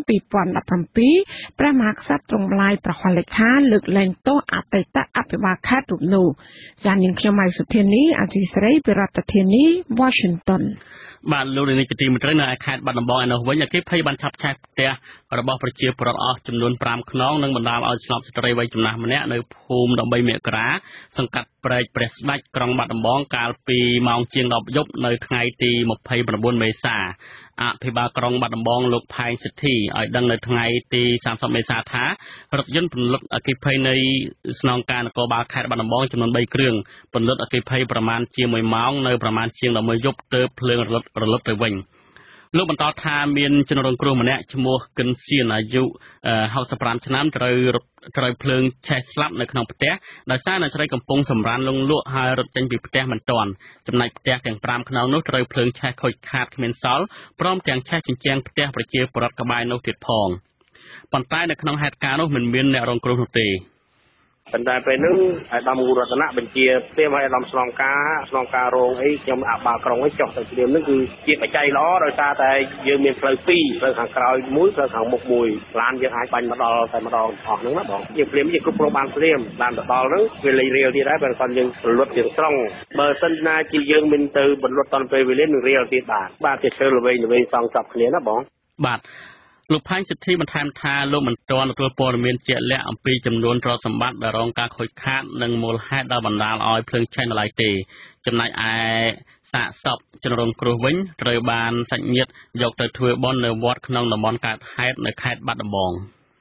Speaker 10: 2017ព្រះមហាក្សត្រទ្រង់ឡាយប្រហ័សលេខាលើកលែងទោសអតីតអភិបាលខេត្តរូបនោះចា៎នាងខ្ញុំម៉ៃសុធានីអាស៊ីសេរីពីរដ្ឋធានី Washington
Speaker 1: បាទលោកនាយកទីមេត្រីនៅខេត្តបាត់ដំបងឯនោះវិញអគ្គិភ័យបានឆាប់ឆេះផ្ទះរបស់ប្រជាពលរដ្ឋអស់ចំនួន5ខ្នងនិងបណ្ដាលឲ្យស្លាប់ស្ត្រីវ័យចំណាស់ម្នាក់នៅភូមិ13មករាសង្កាត់ព្រែកព្រះស្ដេចក្រុងបាត់ដំបងកាលពីម៉ោងជាង10យប់នៅថ្ងៃទី29មេសាអភិបាលក្រុងបាត់ដំបងលោកផែងសិទ្ធិឲ្យដឹងនៅថ្ងៃទី30មេសាថារថយន្តពន្លត់អគ្គិភ័យនៃស្នងការនគរបាលខេត្តបាត់ដំបងចំនួន3គ្រឿងពន្លត់អគ្គិភ័យប្រមាណជា1ម៉ោងនៅប្រមាណជាង11យប់ទើបភ្លើងរលត់ទៅវិញលោកបន្តថាមានជនរងគ្រោះម្នាក់ឈ្មោះគិនសៀនអាយុ65ឆ្នាំត្រូវភ្លើងឆេះស្លាប់នៅក្នុងផ្ទះដោយសារអ្នកស្រីកំពុងសម្រានលងលក់ហើយរត់ចេញពីផ្ទះមិនទាន់ចំណែកផ្ទះទាំង5ខ្នងនោះត្រូវភ្លើងឆេះខូចខាតគ្មានសល់ព្រមទាំងឆេះជញ្ជាំងផ្ទះប្រជាពលរដ្ឋក្បែរនោះទៀតផងប៉ុន្តែនៅក្នុងហេតុការណ៍នោះមិនមានអ្នករងគ្រោះនោះទេ
Speaker 11: ប៉ុន្តែពេលនោះអាដាមគូរតនៈបញ្ជាផ្ទេមឲ្យអាដាមស្នងការរងអីខ្ញុំអាបាលក្រុងấyចុះទៅព្រាមនឹងគឺជាបច្ច័យល្អដោយសារតែយើងមានផ្លូវ2ផ្លូវខាងក្រោយមួយផ្លូវខាងមុខមួយឡានយើងអាចបាញ់មកដល់តែម្ដងអស់ហ្នឹងណាបងយើងព្រាមយើងគ្រប់គ្រងបានព្រាមឡានទៅដល់ហ្នឹងវាលេងរៀលទៀតដែរបើគាត់យើងរលត់ទាំងស្រុងបើសិនណាជាយើងមិនទៅបន្លត់តនពេលវេលានឹងរៀលទៀតបាទជាធ្វើល្វែងសងចាប់គ្នាណាបង
Speaker 1: បាទលោកផាញ់សិទ្ធិបន្ថែមថាលោកមិនទាន់ទទួលព័ត៌មានជាក់លាក់អំពីចំនួនទ្រព្យសម្បត្តិដែលរងការខូចខាតនិងមូលហេតុដែលបណ្ដាលឲ្យភ្លើងឆេះនៅឡើយទេចំណែកឯសាកសពជនរងគ្រោះវិញត្រូវបានសាច់ញាតិយកទៅធ្វើបុណ្យនៅវត្តក្នុងតំបន់កើតហេតុនៅខេត្តបាត់ដំបង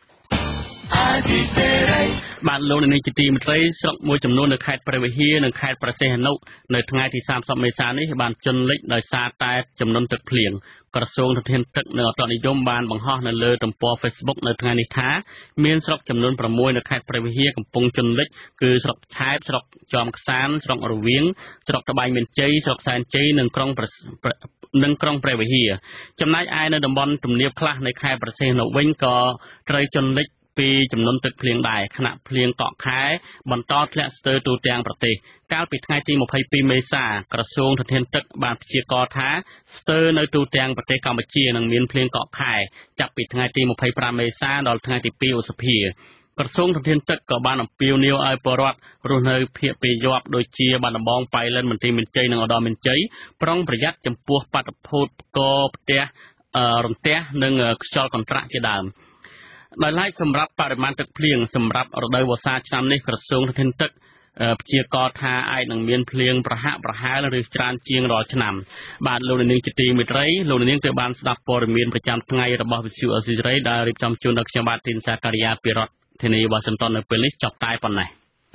Speaker 1: បាទលោកនាយកជាទីមេត្រីស្រុកមួយចំនួននៅខេត្តព្រះវិហារនិងខេត្តព្រះសីហនុនៅថ្ងៃទី30មេសានេះបានជន់លិចដោយសារតែចំនួនទឹកភ្លៀងក្រសួងធនធានទឹកនិងអន្តរនិយមបានបង្ហោះនៅលើទំព័រ Facebook នៅថ្ងៃនេះថាមានស្រុកចំនួន6នៅខេត្តព្រះវិហារកំពុងជន់លិចគឺស្រុកឆែបស្រុកជាំខ្សានស្រុករវៀងស្រុកត្បែងមានជ័យស្រុកសែនជ័យនិងក្រុងព្រះវិហារចំណែកឯនៅតំបន់ទំនាបខ្លះនៃខេត្តព្រះសីហនុវិញក៏ត្រូវជន់លិចពីចំនួនទឹកភ្លៀងដែរខណៈភ្លៀងកក់ខែបន្តធ្លាក់ស្ទើរទូទាំងប្រទេសកាលពីថ្ងៃទី22មេសាក្រសួងធនធានទឹកបានព្យាករណ៍ថាស្ទើរនៅទូទាំងប្រទេសកម្ពុជានឹងមានភ្លៀងកក់ខែចាប់ពីថ្ងៃទី25មេសាដល់ថ្ងៃទី2ឧសភាក្រសួងធនធានទឹកក៏បានអំពាវនាវឲ្យពលរដ្ឋរស់នៅភូមិពាយ័ព្យដូចជាបាត់ដំបងប៉ៃលិនមន្ទីរមានជ័យនិងឧត្តរមានជ័យប្រុងប្រយ័ត្នចំពោះបាតុភូតកផ្ទះរន្ទះនិងខ្យល់កន្ត្រាក់ជាដើមដោយឡែកសម្រាប់បរិមាណទឹកភ្លៀងសម្រាប់រដូវវស្សាឆ្នាំនេះក្រសួងធនធានទឹកព្យាករណ៍ថាអាចនឹងមានភ្លៀងប្រហាក់ប្រហែលឬច្រើនជាងរាល់ឆ្នាំបាទលោកនាងជាទីមេត្រីលោកនាងទើបបានស្ដាប់ព័ត៌មានប្រចាំថ្ងៃរបស់វិទ្យុអេស៊ីសរ៉ៃដែលរៀបចំជូនដល់ខ្ញុំបាទទីនសាការីយ៉ាពីរដ្ឋធានីវ៉ាស៊ីនតោននៅពេលនេះចប់តែប៉ុណ្ណេះ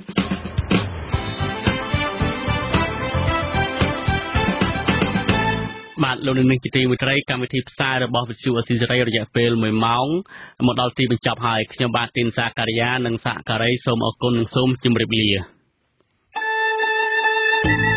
Speaker 1: បាទលោកនាងជាទីមេត្រីកម្មវិធីផ្សាយរបស់វិទ្យុអេស៊ីសរ៉ៃរយៈពេល1ម៉ោងមកដល់ទីបញ្ចប់ហើយខ្ញុំបាទទីនសាការីយ៉ានិងសាការីសូមអរគុណនិងសូមជម្រាបលា